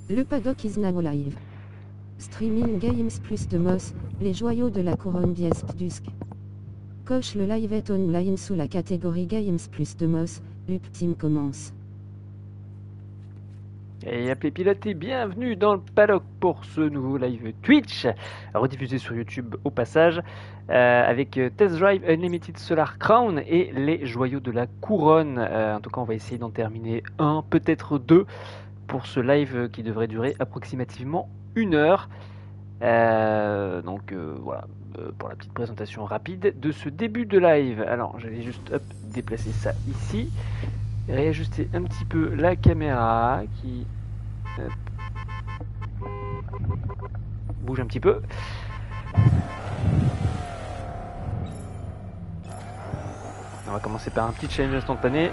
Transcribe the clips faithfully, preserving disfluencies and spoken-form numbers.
Le paddock is now live. Streaming Games plus de Moss, les joyaux de la couronne d'Iesp-Dusk. Coche le live est online sous la catégorie Games plus de Moss, l'Uptime commence. Et appelez pilote et bienvenue dans le paddock pour ce nouveau live Twitch, rediffusé sur YouTube au passage, euh, avec Test Drive Unlimited Solar Crown et les joyaux de la couronne. Euh, en tout cas, on va essayer d'en terminer un, peut-être deux, pour ce live qui devrait durer approximativement une heure. Euh, donc euh, voilà, euh, pour la petite présentation rapide de ce début de live. Alors, je vais juste hop, déplacer ça ici. Réajuster un petit peu la caméra qui hop, bouge un petit peu. On va commencer par un petit challenge instantané.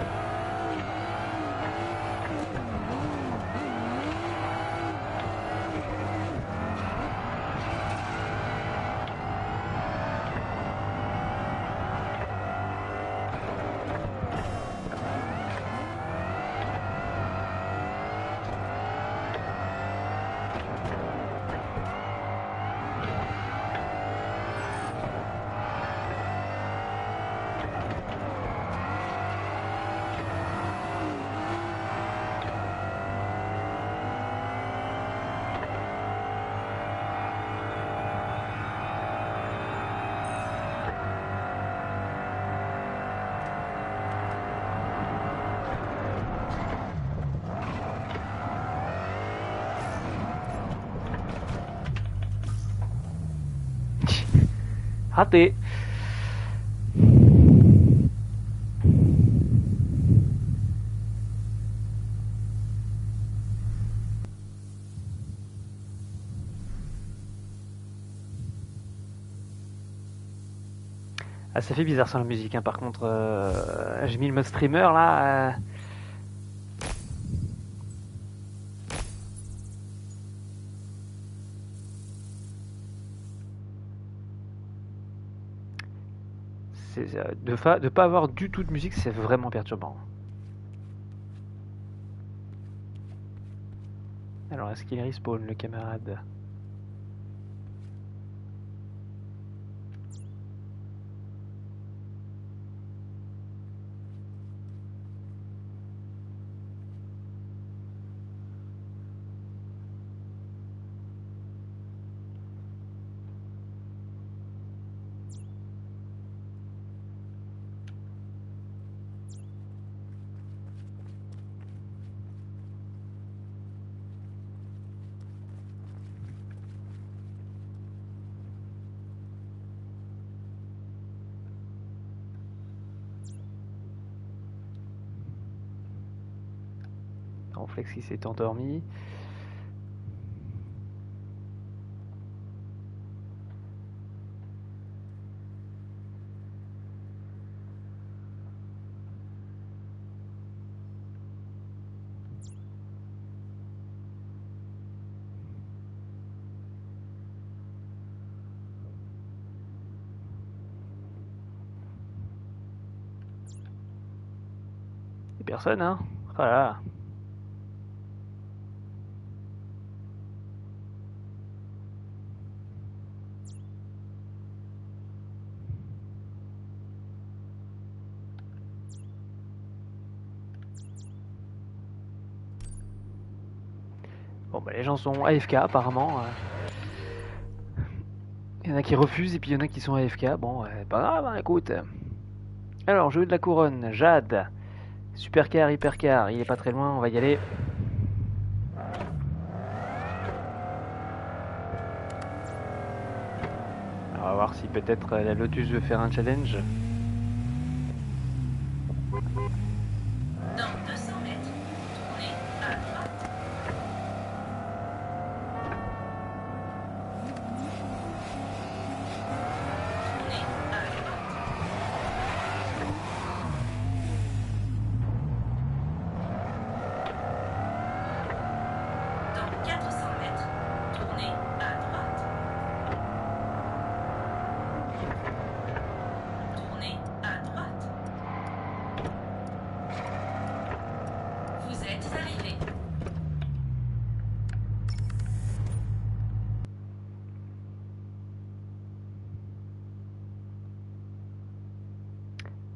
Raté. Ah, ça fait bizarre sans la musique, hein. Par contre, euh, j'ai mis le mode streamer là. Euh... De ne pas avoir du tout de musique, c'est vraiment perturbant. Alors, est-ce qu'il respawn, le camarade? Flex qui s'est endormi. Et personne, hein? Voilà. Bon bah les gens sont A F K apparemment. Il y en a qui refusent et puis il y en a qui sont A F K. Bon, euh, pas grave, hein, écoute. Alors, jeu de la couronne, Jade. Supercar, hypercar, il est pas très loin, on va y aller. Alors, on va voir si peut-être la Lotus veut faire un challenge.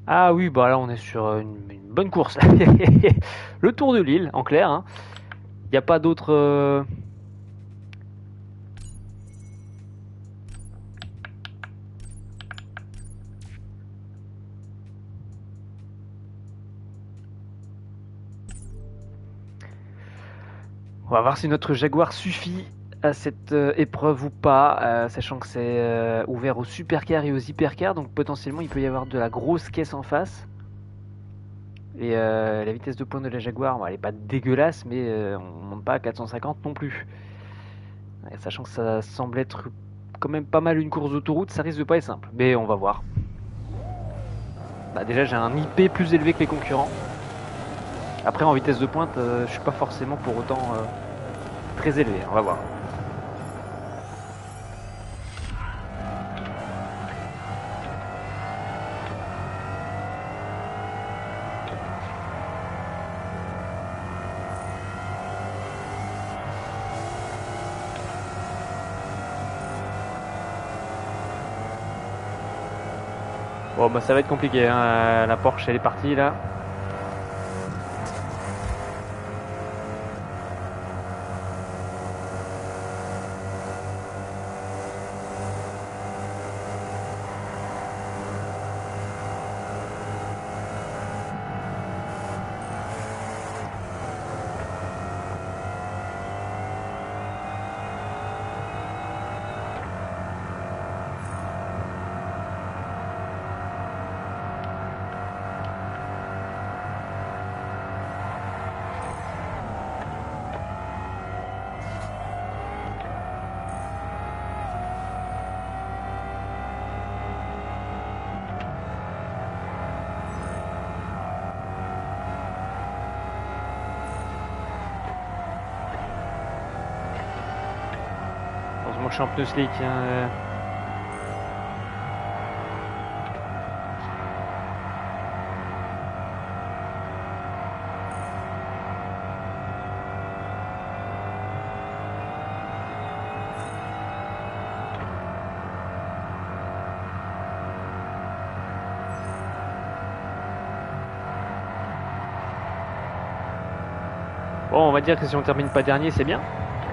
Ah oui, bah là on est sur une, une bonne course. Le tour de l'île, en clair. Hein. Il n'y a pas d'autre... euh, On va voir si notre Jaguar suffit à cette euh, épreuve ou pas, euh, sachant que c'est euh, ouvert aux supercars et aux hypercars, donc potentiellement il peut y avoir de la grosse caisse en face. Et euh, la vitesse de pointe de la Jaguar, bon, elle est pas dégueulasse, mais euh, on monte pas à quatre cent cinquante non plus. Et sachant que ça semble être quand même pas mal une course d'autoroute, ça risque de pas être simple, mais on va voir. Bah, déjà j'ai un I P plus élevé que les concurrents. Après en vitesse de pointe, euh, je suis pas forcément pour autant euh, très élevé, on va voir. Bon bah ça va être compliqué, hein. La Porsche elle est partie là. Heureusement que je suis en pneu slick. Hein. Bon, on va dire que si on termine pas dernier, c'est bien.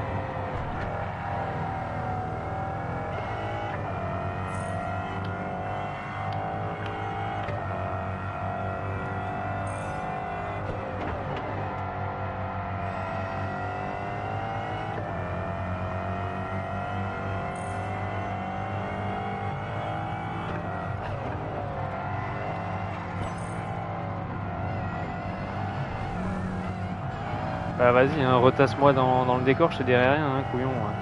Bah vas-y, hein, retasse-moi dans, dans le décor, je te dirai rien, hein, couillon. Ouais.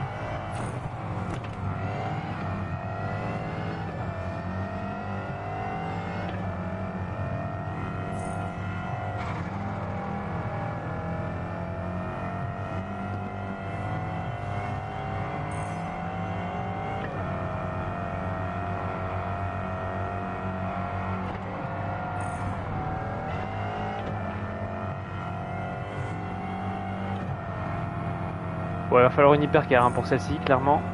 Bon, il va falloir une hypercar hein, pour celle-ci, clairement.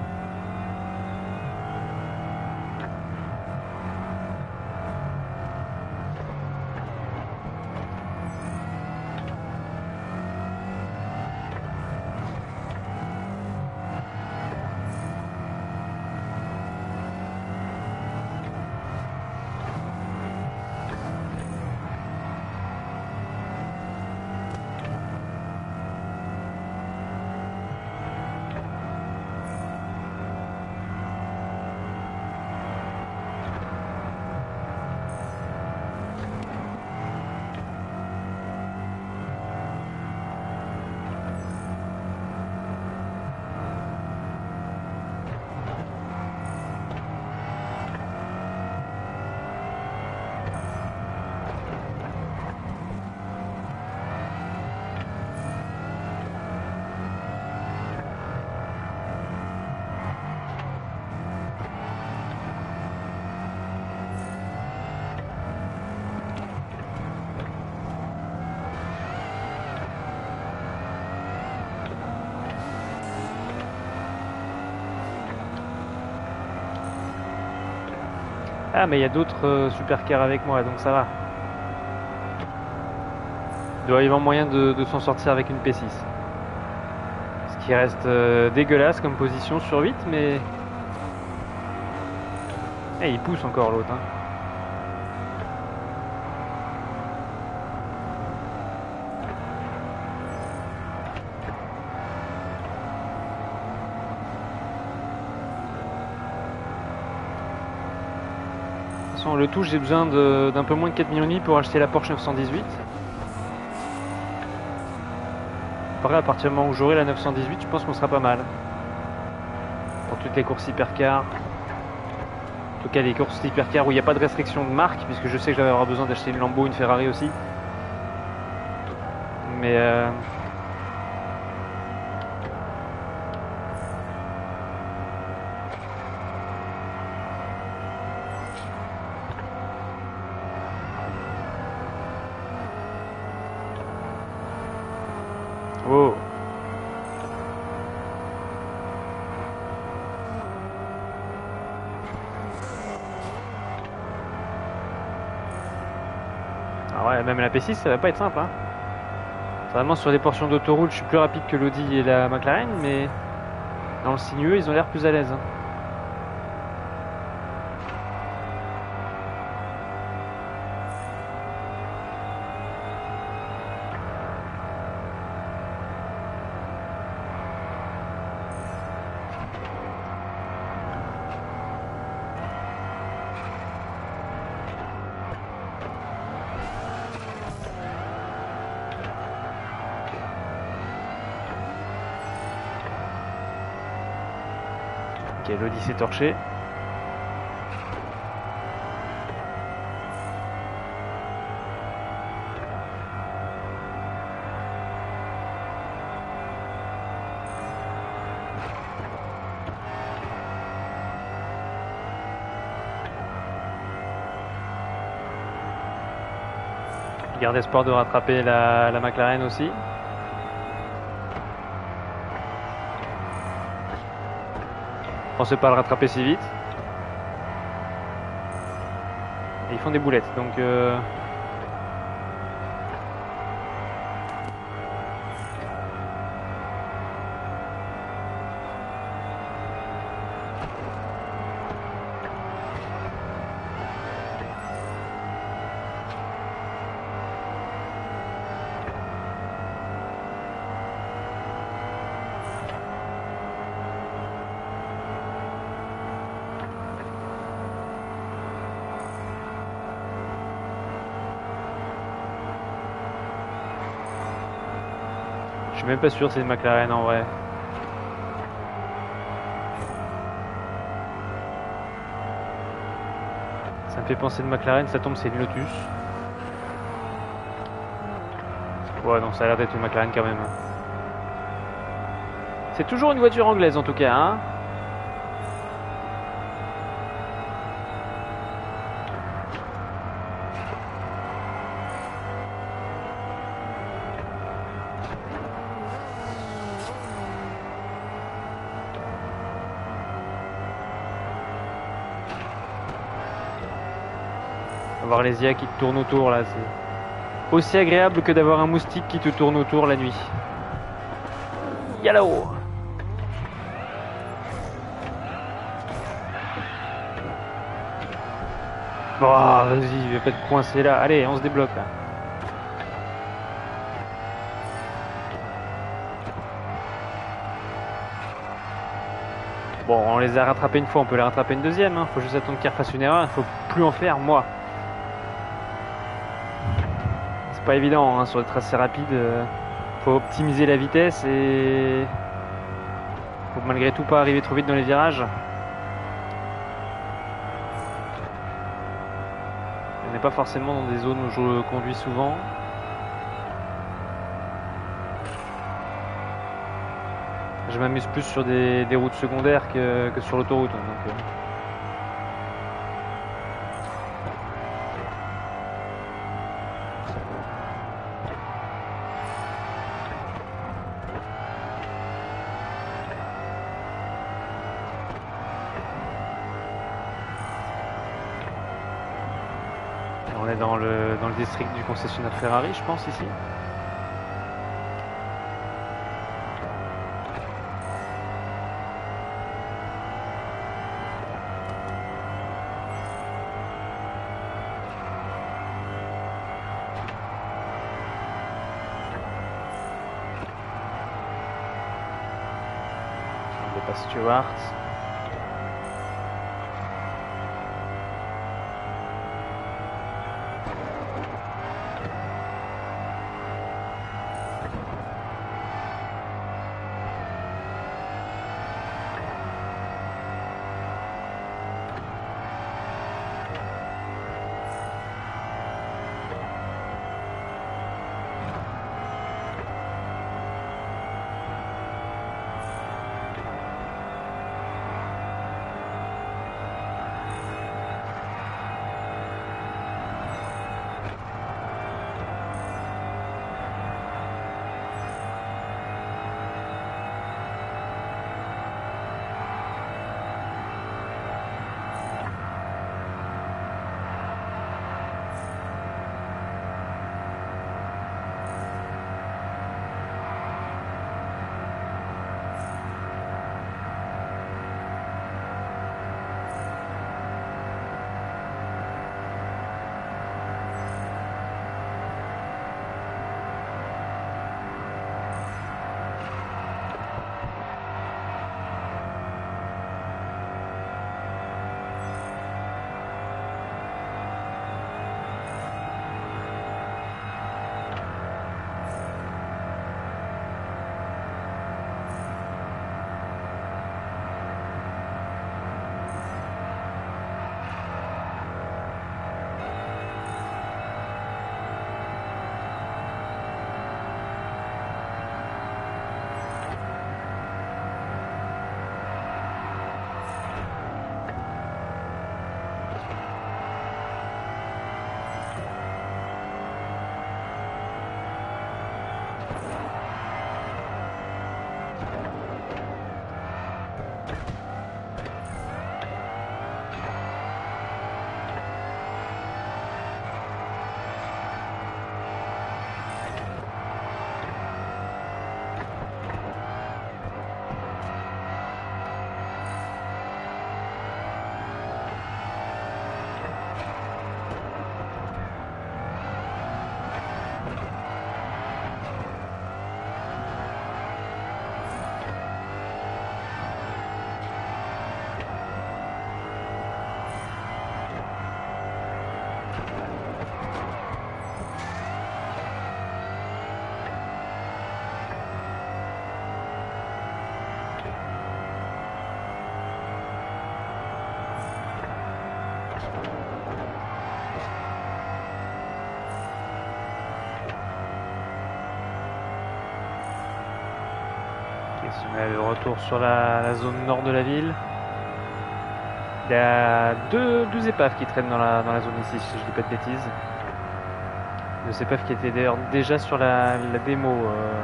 Ah, mais il y a d'autres euh, supercars avec moi, donc ça va. Il doit y avoir moyen de, de s'en sortir avec une P six. Ce qui reste euh, dégueulasse comme position sur huit, mais... Eh, il pousse encore l'autre. Hein. De toute façon, le tout, j'ai besoin d'un peu moins de quatre millions et demi pour acheter la Porsche neuf cent dix-huit. Après, à partir du moment où j'aurai la neuf cent dix-huit, je pense qu'on sera pas mal. Pour toutes les courses hypercars. En tout cas, les courses hypercars où il n'y a pas de restriction de marque, puisque je sais que j'avais avoir besoin d'acheter une Lambo, une Ferrari aussi. Mais... Euh... Oh. Ah ouais, même la P six, ça va pas être simple. Hein. Vraiment, sur des portions d'autoroute, je suis plus rapide que l'Audi et la McLaren, mais dans le sinueux, ils ont l'air plus à l'aise. Hein. Ok, l'Audi s'est torché. Il garde espoir de rattraper la, la McLaren aussi. Je pensais pas le rattraper si vite. Et ils font des boulettes, donc... Euh... Je suis même pas sûr c'est une McLaren en vrai. Ça me fait penser de McLaren, ça tombe c'est une Lotus. Ouais non ça a l'air d'être une McLaren quand même. C'est toujours une voiture anglaise en tout cas hein. Voir les I A qui te tournent autour là, c'est aussi agréable que d'avoir un moustique qui te tourne autour la nuit. Yalao. Bon, vas-y, je vais pas te coincer là. Allez, on se débloque là. Bon, on les a rattrapés une fois, on peut les rattraper une deuxième. Hein. Faut juste attendre qu'ils refassent une erreur, il faut plus en faire, moi. Pas évident hein, sur le tracé rapide, euh, faut optimiser la vitesse et faut malgré tout pas arriver trop vite dans les virages. On n'est pas forcément dans des zones où je conduis souvent. Je m'amuse plus sur des, des routes secondaires que, que sur l'autoroute. Donc, euh... On est dans le, dans le district du concessionnaire Ferrari, je pense, ici. On dépasse Stewart. On est de retour sur la, la zone nord de la ville. Il y a deux, deux épaves qui traînent dans la, dans la zone ici, si je dis pas de bêtises. Deux épaves qui étaient d'ailleurs déjà sur la, la démo euh,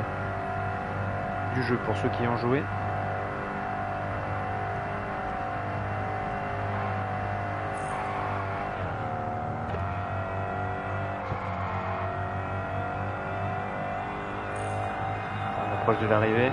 du jeu pour ceux qui y ont joué. On approche de l'arrivée.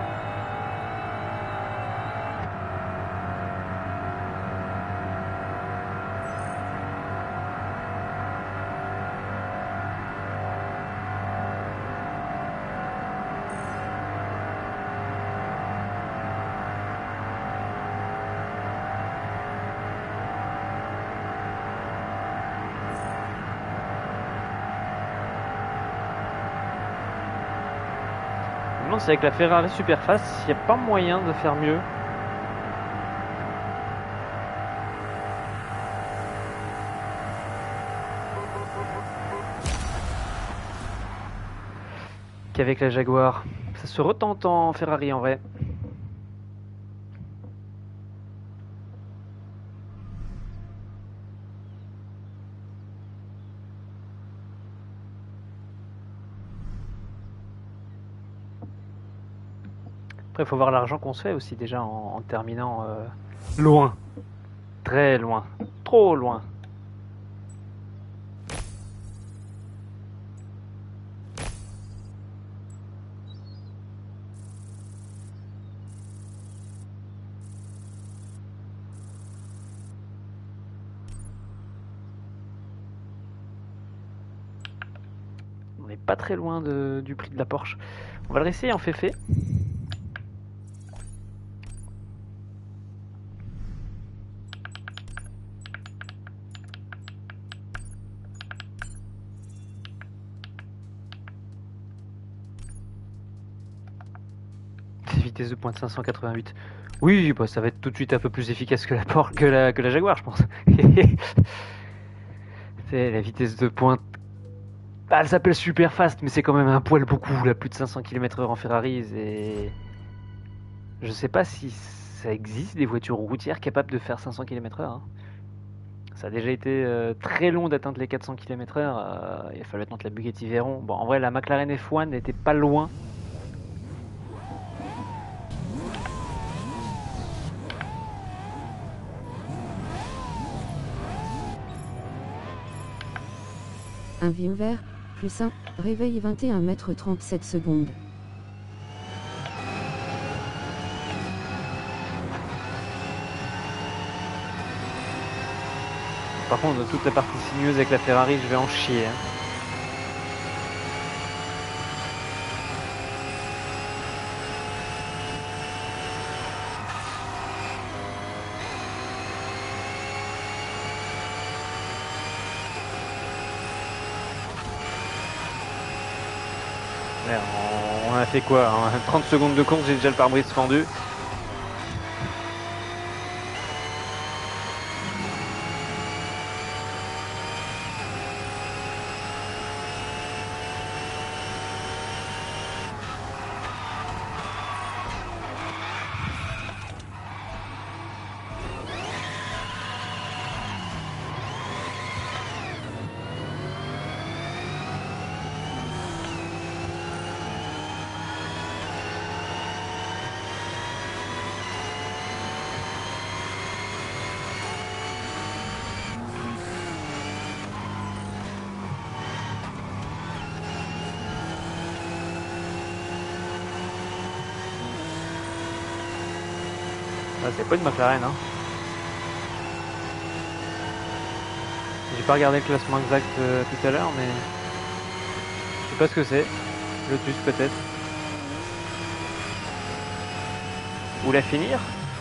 C'est avec la Ferrari Superfast, il n'y a pas moyen de faire mieux. Qu'avec la Jaguar. Ça se retente en Ferrari en vrai. Après, il faut voir l'argent qu'on se fait aussi déjà en, en terminant euh, loin. Très loin. Trop loin. est pas très loin de, du prix de la Porsche. On va le réessayer en fait-fait. Vitesse de pointe cinq cent quatre-vingt-huit. Oui, bah, ça va être tout de suite un peu plus efficace que la Porsche, que la, que la Jaguar, je pense. C'est la vitesse de pointe. Ah, elle s'appelle super fast, mais c'est quand même un poil beaucoup. Là, plus de cinq cents kilomètres heure en Ferrari. Et je sais pas si ça existe des voitures routières capables de faire cinq cents kilomètres heure. Hein. Ça a déjà été euh, très long d'atteindre les quatre cents kilomètres heure. Euh, il a fallu attendre la Bugatti Veyron. Bon, en vrai, la McLaren F un n'était pas loin. Un viewer, plus un, réveil vingt et un mètres trente-sept secondes. Par contre, toute la partie sinueuse avec la Ferrari, je vais en chier. Hein. Ouais, on a fait quoi? En trente secondes de course, j'ai déjà le pare-brise fendu. Ah, c'est pas une McLaren, hein. J'ai pas regardé le classement exact euh, tout à l'heure, mais je sais pas ce que c'est. Lotus peut-être. Ou la finir.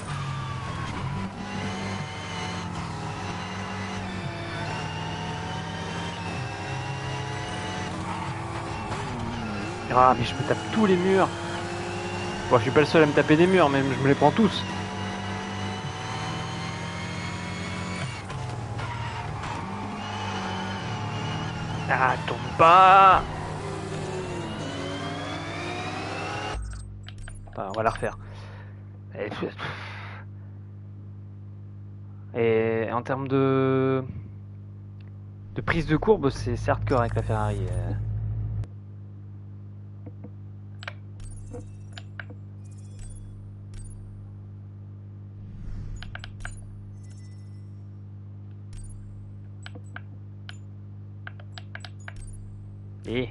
Ah, mais je me tape tous les murs. Bon, je suis pas le seul à me taper des murs, même je me les prends tous. Ah, tombe pas. Enfin, on va la refaire. Et, Et en termes de de prise de courbe, c'est hardcore avec la Ferrari. euh. Et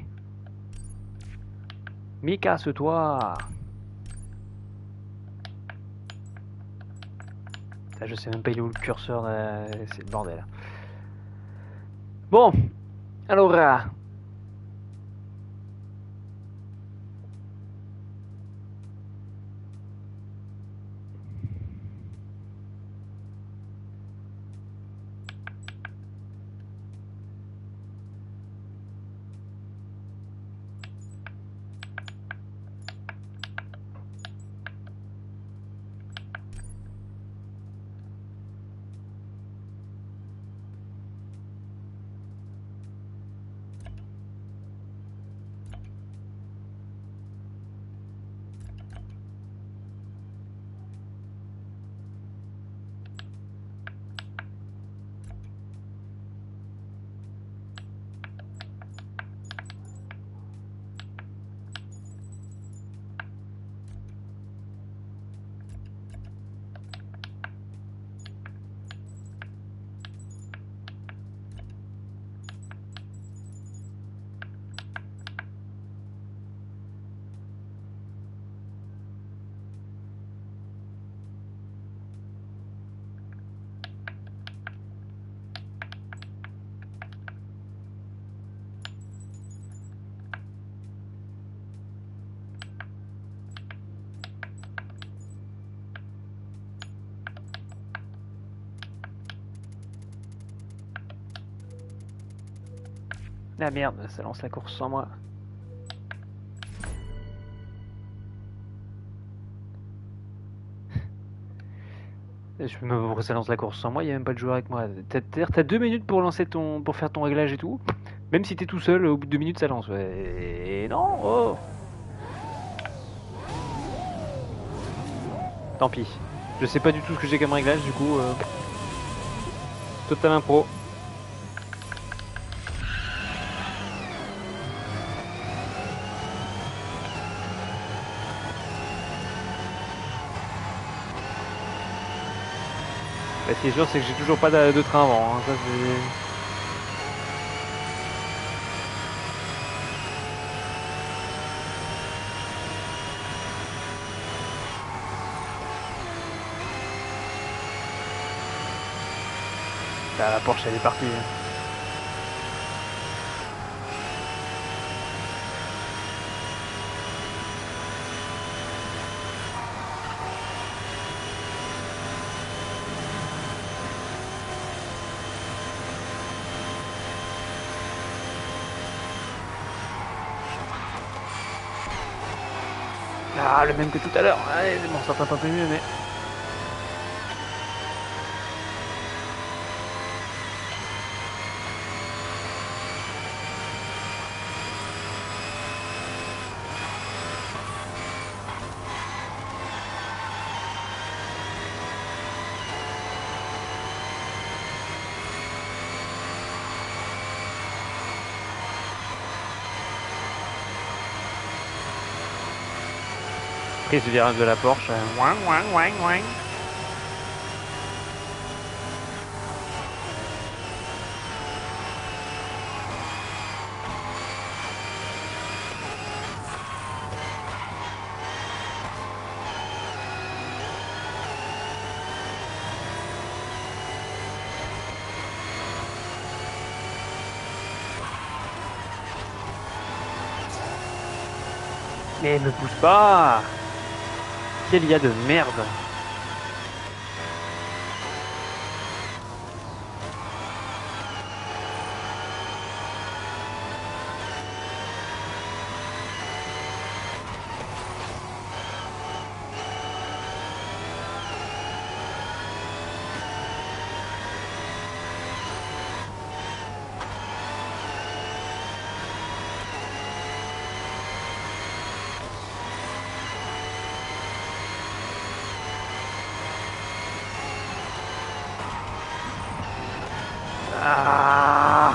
mais casse-toi. Ah, je sais même pas il est où le curseur, euh, c'est le bordel. Bon, alors euh, Ah merde, ça lance la course sans moi. Je me pourquoi ça lance la course sans moi, il n'y a même pas de joueur avec moi. T'as t'as deux minutes pour lancer ton. Pour faire ton réglage et tout. Même si t'es tout seul, au bout de deux minutes ça lance. Ouais. Et non, oh. Tant pis. Je sais pas du tout ce que j'ai comme réglage, du coup. Euh... Total impro. Bah, ce qui est sûr, c'est que j'ai toujours pas de, de train avant. Hein. Ça, c'est... Bah, la Porsche elle est partie. Ah, le même que tout à l'heure. Allez, bon, ça va pas plus mieux, mais. Prise du virage de la Porsche. Ouin, ouin, ouin, ouin. Mais me pousse pas. Quel y a de merde. Ah.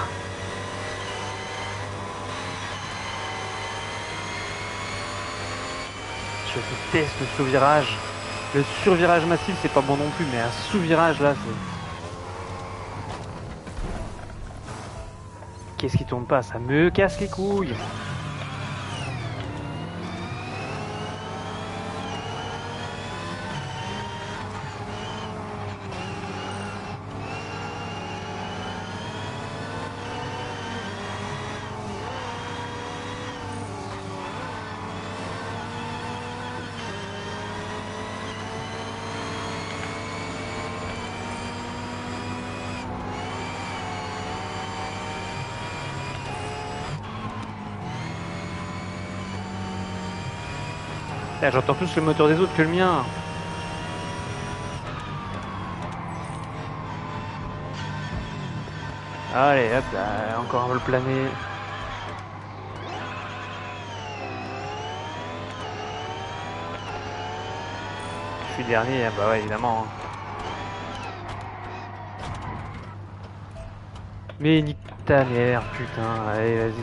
Je déteste le sous-virage. Le survirage massif c'est pas bon non plus, mais un sous-virage là c'est... Qu'est-ce qui tourne pas? Ça me casse les couilles. Ah, j'entends plus le moteur des autres que le mien. Allez, hop là, encore un vol plané. Je suis dernier, bah ouais, évidemment. Mais nique ta mère, putain, allez, vas-y.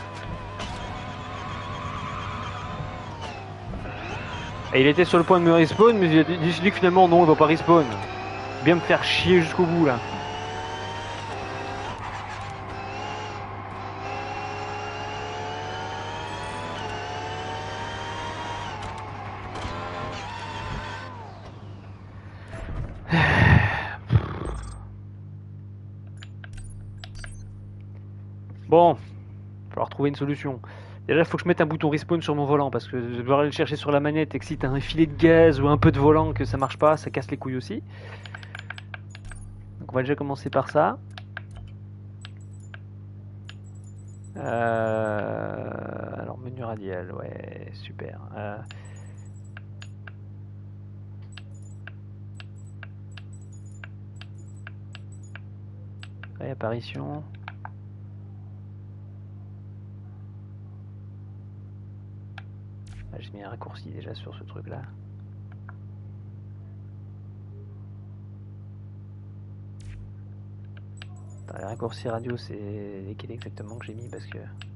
Et il était sur le point de me respawn, mais il a décidé que finalement non, il va pas respawn. Bien me faire chier jusqu'au bout là. Bon, il va falloir trouver une solution. Déjà, il faut que je mette un bouton respawn sur mon volant parce que je dois aller le chercher sur la manette et que si t'as un filet de gaz ou un peu de volant que ça marche pas, ça casse les couilles aussi. Donc on va déjà commencer par ça. Euh, alors menu radial, ouais, super. Euh, réapparition. Ah, j'ai mis un raccourci déjà sur ce truc là. Attends, le raccourci radio, c'est lesquels exactement que j'ai mis parce que.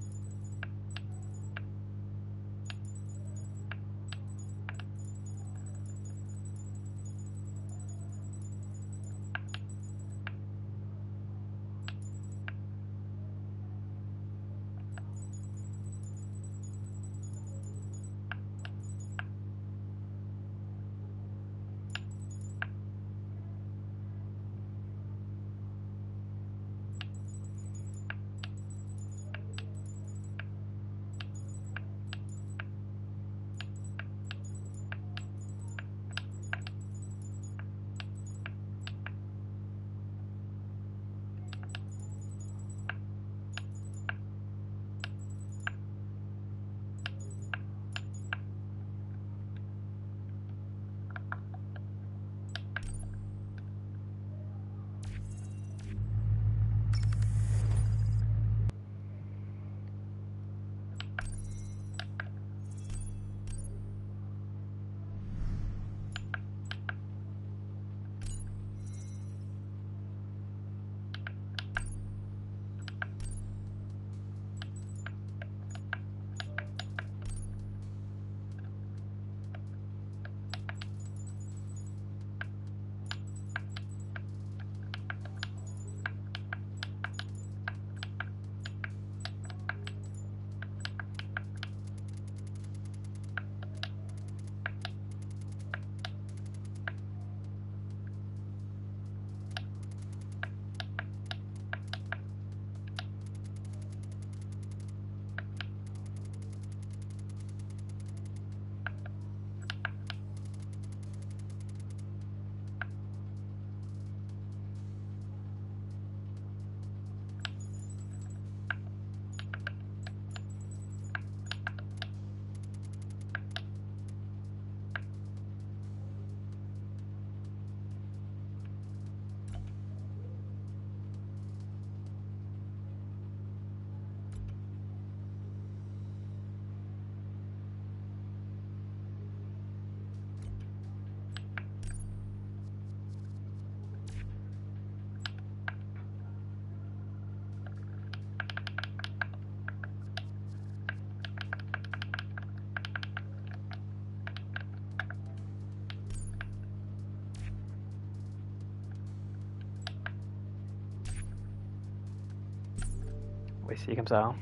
On va essayer comme ça. Hein.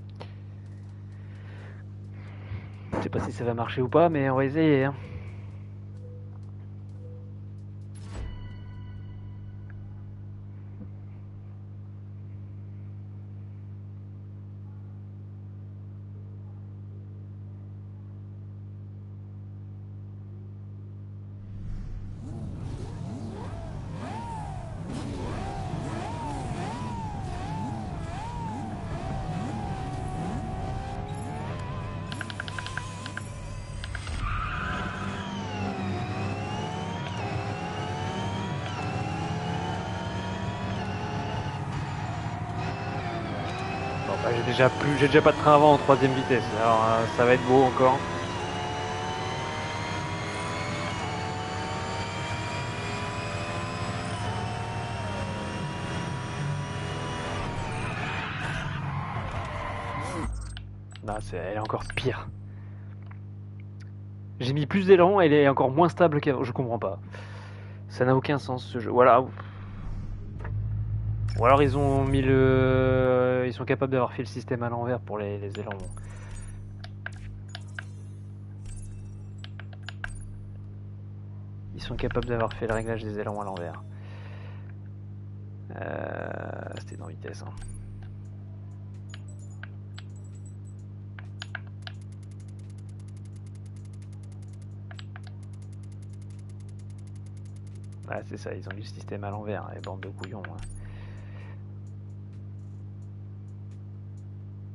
Je sais pas si ça va marcher ou pas, mais on va essayer. Hein. Bah, j'ai déjà plus, j'ai déjà pas de train avant en troisième vitesse. Alors euh, ça va être beau encore. Non, c'est, elle est encore pire. J'ai mis plus d'aileron, elle est encore moins stable qu'avant. Je comprends pas. Ça n'a aucun sens ce jeu. Voilà. Ou alors ils ont mis le, ils sont capables d'avoir fait le système à l'envers pour les, les ailerons. Ils sont capables d'avoir fait le réglage des ailerons à l'envers. Euh, C'était dans vitesse. Hein. Ah, c'est ça, ils ont mis le système à l'envers, les bandes de couillons. Hein.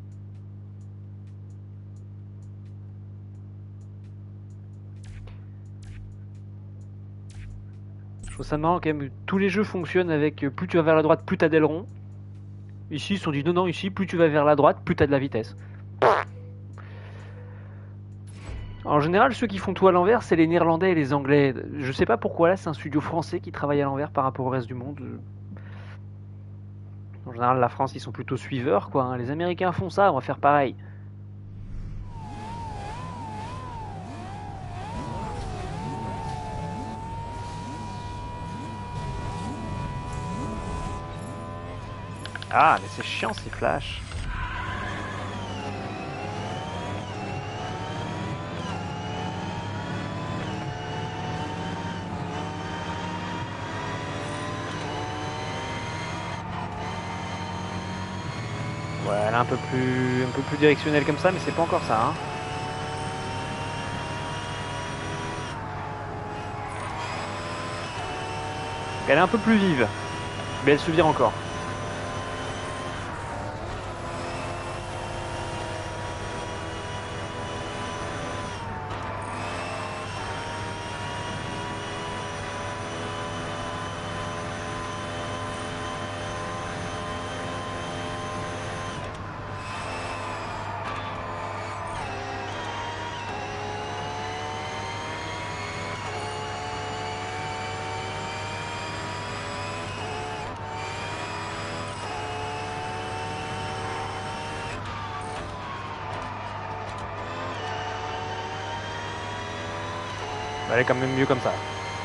Je trouve ça marrant quand même. Tous les jeux fonctionnent avec plus tu vas vers la droite, plus t'as d'aileron. Ici, ils se sont dit non, non, ici, plus tu vas vers la droite, plus t'as de la vitesse. En général, ceux qui font tout à l'envers, c'est les Néerlandais et les Anglais. Je sais pas pourquoi là, c'est un studio français qui travaille à l'envers par rapport au reste du monde. En général, la France, ils sont plutôt suiveurs, quoi. Hein. Les Américains font ça, on va faire pareil. Ah, mais c'est chiant ces flashs. Ouais, elle est un peu plus, un peu plus directionnelle comme ça, mais c'est pas encore ça. Hein. Elle est un peu plus vive, mais elle se vire encore. Elle est quand même mieux comme ça.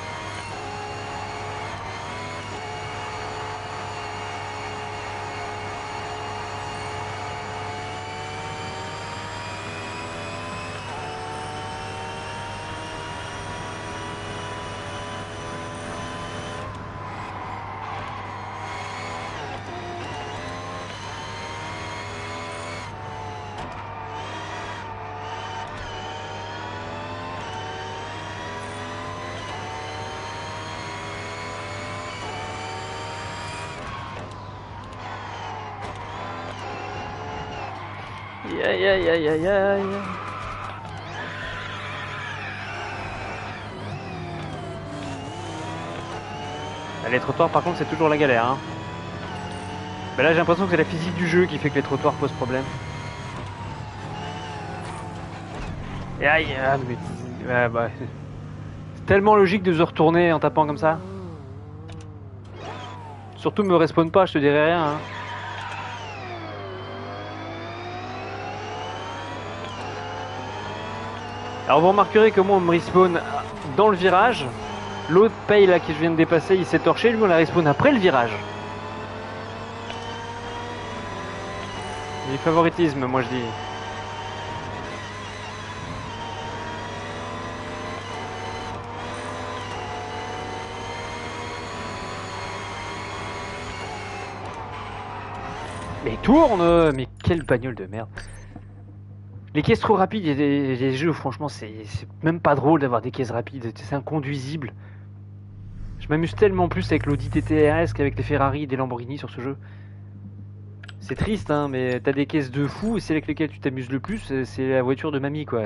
Aïe aïe aïe aïe aïe. Les trottoirs par contre c'est toujours la galère. Hein. Mais là j'ai l'impression que c'est la physique du jeu qui fait que les trottoirs posent problème. Et aïe, ah, mais... ouais, bah, c'est tellement logique de se retourner en tapant comme ça. Surtout me respawn pas, je te dirai rien. Hein. Alors vous remarquerez que moi on me respawn dans le virage. L'autre paye là que je viens de dépasser, il s'est torché, lui on la respawn après le virage. Du favoritisme, moi je dis. Mais tourne! Mais quelle bagnole de merde! Les caisses trop rapides, il y a des, des jeux où franchement c'est même pas drôle d'avoir des caisses rapides, c'est inconduisible. Je m'amuse tellement plus avec l'Audi T T R S qu'avec les Ferrari et des Lamborghini sur ce jeu. C'est triste hein, mais t'as des caisses de fou et c'est avec lesquelles tu t'amuses le plus, c'est la voiture de mamie quoi.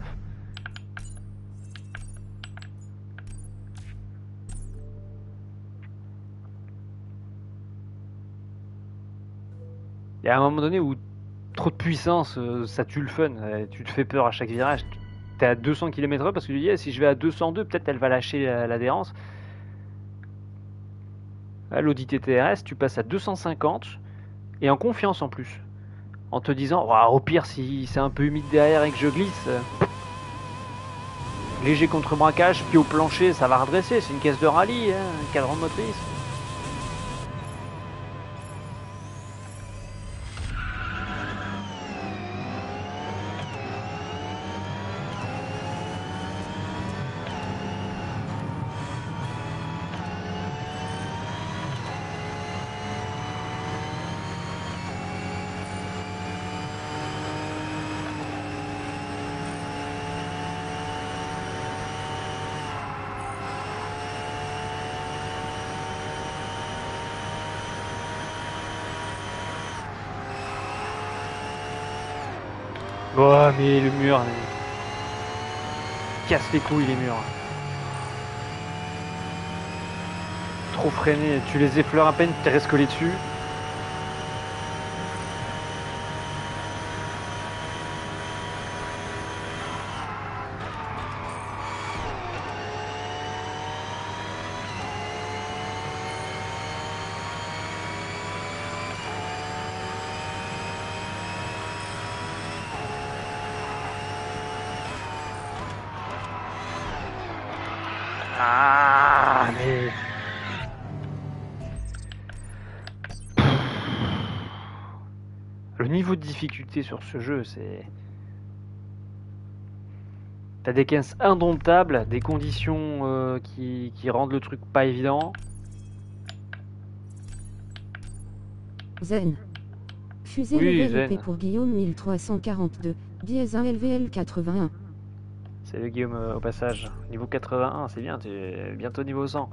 Il y a un moment donné où trop de puissance, ça tue le fun, tu te fais peur à chaque virage. T'es à deux cents kilomètres heure parce que tu dis, si je vais à deux cent deux, peut-être elle va lâcher l'adhérence. L'Audi T T R S, tu passes à deux cent cinquante et en confiance en plus. En te disant, oh, au pire, si c'est un peu humide derrière et que je glisse, euh, léger contre-braquage, puis au plancher, ça va redresser. C'est une caisse de rallye, hein, un cadran motrice. Oh mais le mur, mais... casse les couilles les murs. trop freiner. Tu les effleures à peine, tu restes collé dessus. Ah, mais... Le niveau de difficulté sur ce jeu, c'est... T'as des quinze indomptables, des conditions euh, qui, qui rendent le truc pas évident. Zen. Fusée Oui, développée Zen. pour Guillaume mille trois cent quarante-deux, dièse un L V L quatre-vingt-un. Salut Guillaume euh, au passage. Niveau quatre-vingt-un, c'est bien, tu es bientôt niveau cent.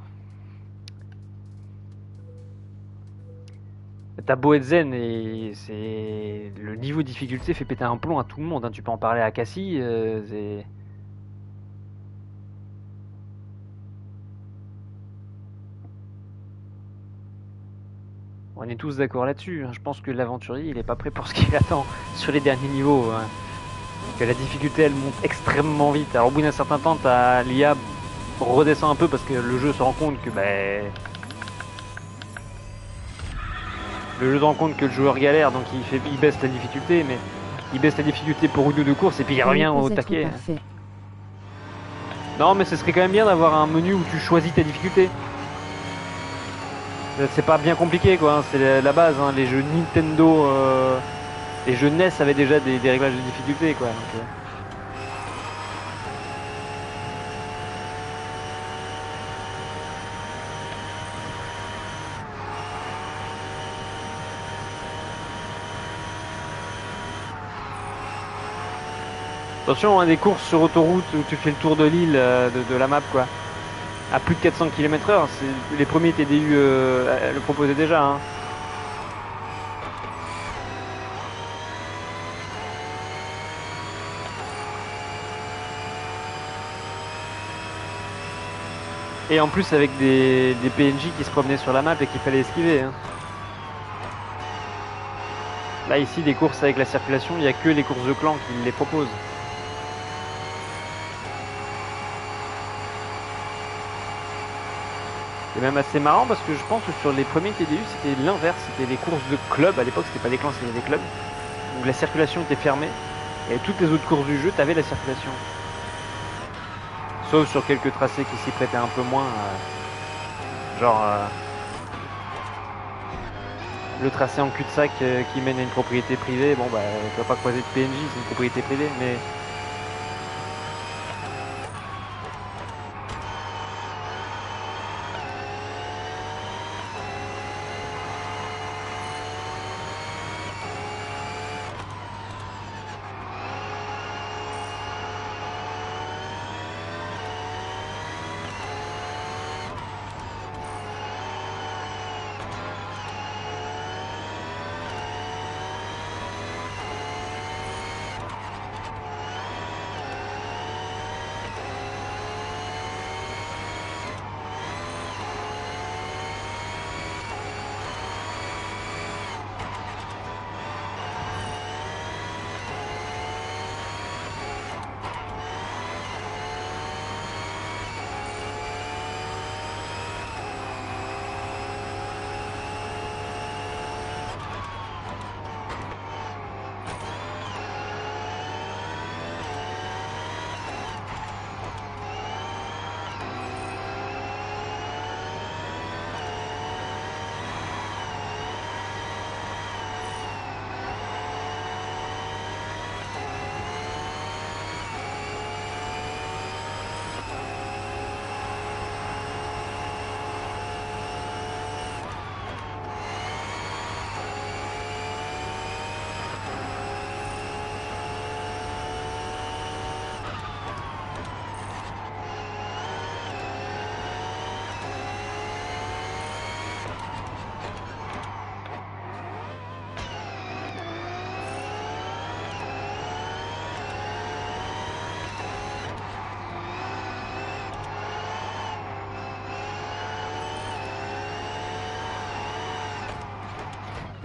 T'as beau être zen et c'est le niveau de difficulté fait péter un plomb à tout le monde, hein. Tu peux en parler à Cassie, euh, c'est... On est tous d'accord là-dessus, hein. Je pense que l'aventurier il est pas prêt pour ce qu'il attend sur les derniers niveaux, hein. Que la difficulté elle monte extrêmement vite. Alors au bout d'un certain temps, t'as l'I A redescend un peu parce que le jeu se rend compte que ben... Le jeu se rend compte que le joueur galère, donc il, fait, il baisse la difficulté, mais il baisse la difficulté pour une ou deux courses et puis il revient au taquet. Non, mais ce serait quand même bien d'avoir un menu où tu choisis ta difficulté. C'est pas bien compliqué quoi, hein. C'est la base, hein. Les jeux Nintendo, euh... les jeux N E S avaient déjà des, des réglages de difficulté quoi. Donc, euh... Attention, hein, des courses sur autoroute où tu fais le tour de l'île euh, de, de la map quoi. À plus de quatre cents kilomètres heure, les premiers T D U euh, le proposaient déjà. Hein. Et en plus avec des, des P N J qui se promenaient sur la map et qu'il fallait esquiver. Hein. Là ici des courses avec la circulation, il n'y a que les courses de clan qui les proposent. C'est même assez marrant parce que je pense que sur les premiers T D U c'était l'inverse, c'était les courses de club, à l'époque c'était pas des clans c'était des clubs. Donc la circulation était fermée et toutes les autres courses du jeu t'avais la circulation. Sauf sur quelques tracés qui s'y prêtaient un peu moins, euh, genre euh, le tracé en cul-de-sac euh, qui mène à une propriété privée, bon bah tu vas pas croiser de P N J, c'est une propriété privée, mais...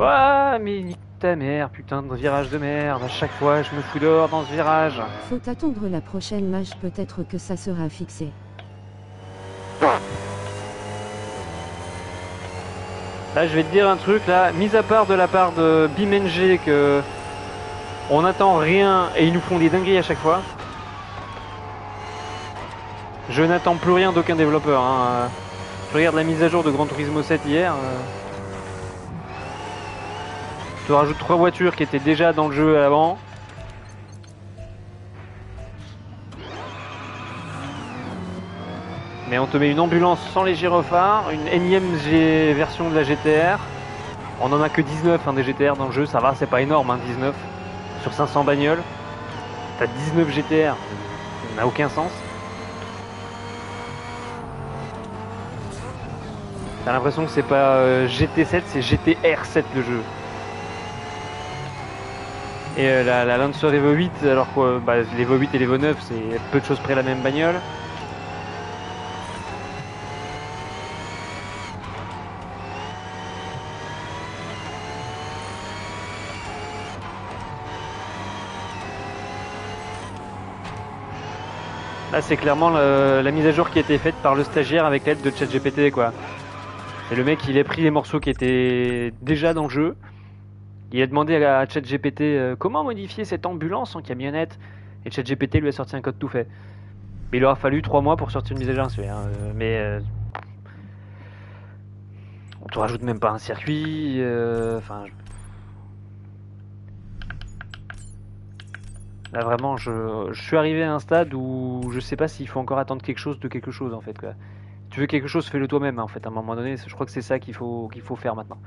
Ouais, mais nique ta mère, putain de virage de merde. À chaque fois, je me fous dehors dans ce virage. Faut attendre la prochaine mage, peut-être que ça sera fixé. Là, je vais te dire un truc, là, mis à part de la part de BeamNG que on n'attend rien et ils nous font des dingueries à chaque fois. Je n'attends plus rien d'aucun développeur. Hein. Je regarde la mise à jour de Gran Turismo sept hier. Euh... Je te rajoute trois voitures qui étaient déjà dans le jeu avant. Mais on te met une ambulance sans les gyrophares, une énième G version de la G T R. On en a que dix-neuf hein, des G T R dans le jeu, ça va, c'est pas énorme, hein, dix-neuf. Sur cinq cents bagnoles, t'as dix-neuf G T R, ça n'a aucun sens. T'as l'impression que c'est pas euh, G T sept, c'est G T R sept le jeu. Et euh, la, la Lancer Evo huit, alors que bah, l'Evo huit et l'Evo neuf, c'est peu de choses près la même bagnole. Là, c'est clairement le, la mise à jour qui a été faite par le stagiaire avec l'aide de ChatGPT, quoi. Et le mec, il a pris les morceaux qui étaient déjà dans le jeu. Il a demandé à ChatGPT euh, comment modifier cette ambulance en camionnette. Et ChatGPT lui a sorti un code tout fait. Mais il aura fallu trois mois pour sortir une mise à jour. Hein. Mais euh, on te rajoute même pas un circuit. Enfin. Euh, Là vraiment, je, je suis arrivé à un stade où je sais pas s'il faut encore attendre quelque chose de quelque chose en fait. Quoi. Tu veux quelque chose, fais-le toi-même hein, en fait. À un moment donné, je crois que c'est ça qu'il faut qu'il faut faire maintenant.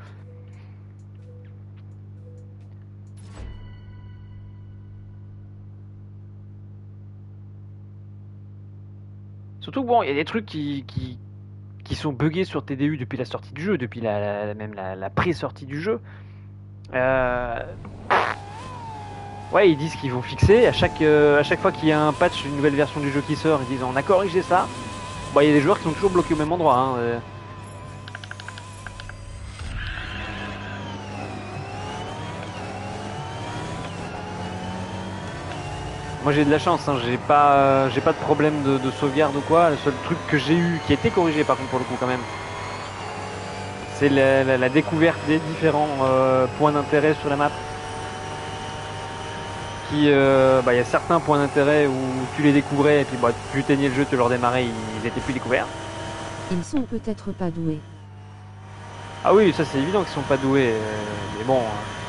Surtout bon, il y a des trucs qui, qui, qui sont buggés sur T D U depuis la sortie du jeu, depuis la, la même la, la pré-sortie du jeu. Euh... Ouais, ils disent qu'ils vont fixer. À chaque, euh, à chaque fois qu'il y a un patch, une nouvelle version du jeu qui sort, ils disent on a corrigé ça. Bon, il y a des joueurs qui sont toujours bloqués au même endroit. Hein. Euh... Moi j'ai de la chance, hein. j'ai pas, euh, j'ai pas de problème de, de sauvegarde ou quoi. Le seul truc que j'ai eu, qui a été corrigé par contre pour le coup quand même, c'est la, la, la découverte des différents euh, points d'intérêt sur la map. Il euh, bah, y a certains points d'intérêt où tu les découvrais et puis bah, tu éteignais le jeu, tu leur démarrais, ils étaient plus découverts. Ils sont peut-être pas doués. Ah oui, ça c'est évident qu'ils sont pas doués, euh, mais bon.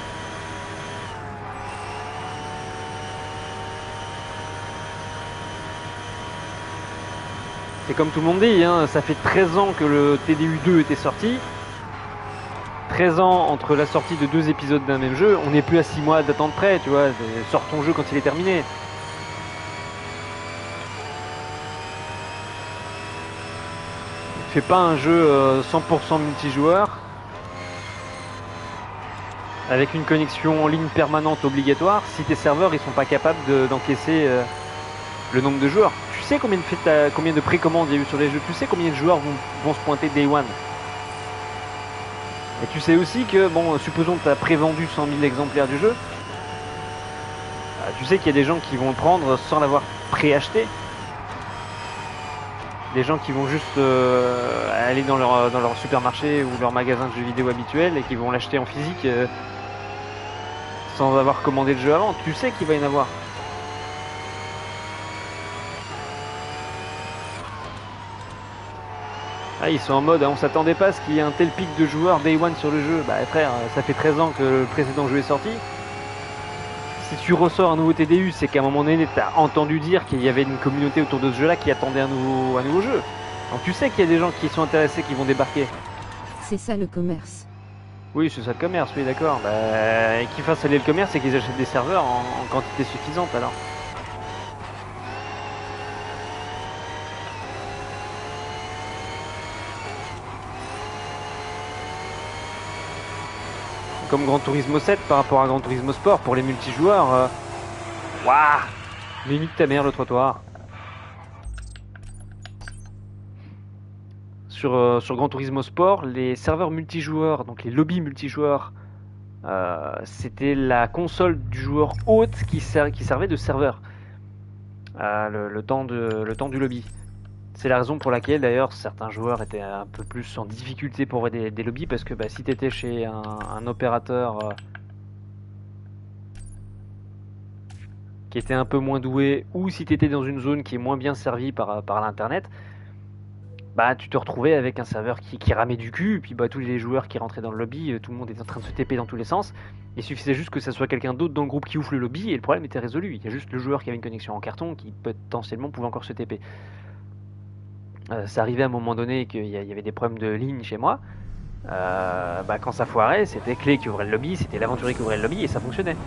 C'est comme tout le monde dit, hein, ça fait treize ans que le T D U deux était sorti. treize ans entre la sortie de deux épisodes d'un même jeu, on n'est plus à six mois d'attente près, tu vois, sors ton jeu quand il est terminé. Fais pas un jeu euh, cent pour cent multijoueur avec une connexion en ligne permanente obligatoire si tes serveurs ils sont pas capables d'encaisser de, euh, le nombre de joueurs. Tu sais combien de, combien de précommandes il y a eu sur les jeux, tu sais combien de joueurs vont, vont se pointer Day One. Et tu sais aussi que, bon, supposons que tu as prévendu cent mille exemplaires du jeu, tu sais qu'il y a des gens qui vont le prendre sans l'avoir préacheté. Des gens qui vont juste euh, aller dans leur, dans leur supermarché ou leur magasin de jeux vidéo habituel et qui vont l'acheter en physique euh, sans avoir commandé le jeu avant. Tu sais qu'il va y en avoir. Ah, ils sont en mode, on s'attendait pas à ce qu'il y ait un tel pic de joueurs Day One sur le jeu. Bah frère, ça fait treize ans que le précédent jeu est sorti. Si tu ressors un nouveau T D U, c'est qu'à un moment donné, t'as entendu dire qu'il y avait une communauté autour de ce jeu-là qui attendait un nouveau, un nouveau jeu. Donc tu sais qu'il y a des gens qui sont intéressés, qui vont débarquer. C'est ça le commerce. Oui, c'est ça le commerce, oui d'accord. Bah, qu'ils fassent aller le commerce et qu'ils achètent des serveurs en, en quantité suffisante alors. Comme Gran Turismo sept par rapport à Gran Turismo Sport pour les multijoueurs. Euh... Waouh, mais nique ta mère le trottoir. Sur, euh, sur Gran Turismo Sport, les serveurs multijoueurs, donc les lobbies multijoueurs euh, c'était la console du joueur hôte qui, ser qui servait de serveur euh, le, le, temps de, le temps du lobby. C'est la raison pour laquelle d'ailleurs certains joueurs étaient un peu plus en difficulté pour des, des lobbies, parce que bah, si tu étais chez un, un opérateur euh, qui était un peu moins doué, ou si tu étais dans une zone qui est moins bien servie par, par l'internet, bah tu te retrouvais avec un serveur qui, qui ramait du cul, et puis bah tous les joueurs qui rentraient dans le lobby, tout le monde était en train de se T P dans tous les sens. Il suffisait juste que ça soit quelqu'un d'autre dans le groupe qui ouvre le lobby et le problème était résolu. Il y a juste le joueur qui avait une connexion en carton qui potentiellement pouvait encore se T P. Euh, ça arrivait à un moment donné qu'il y avait des problèmes de ligne chez moi. Euh, bah, quand ça foirait, c'était Clé qui ouvrait le lobby, c'était l'aventurier qui ouvrait le lobby et ça fonctionnait.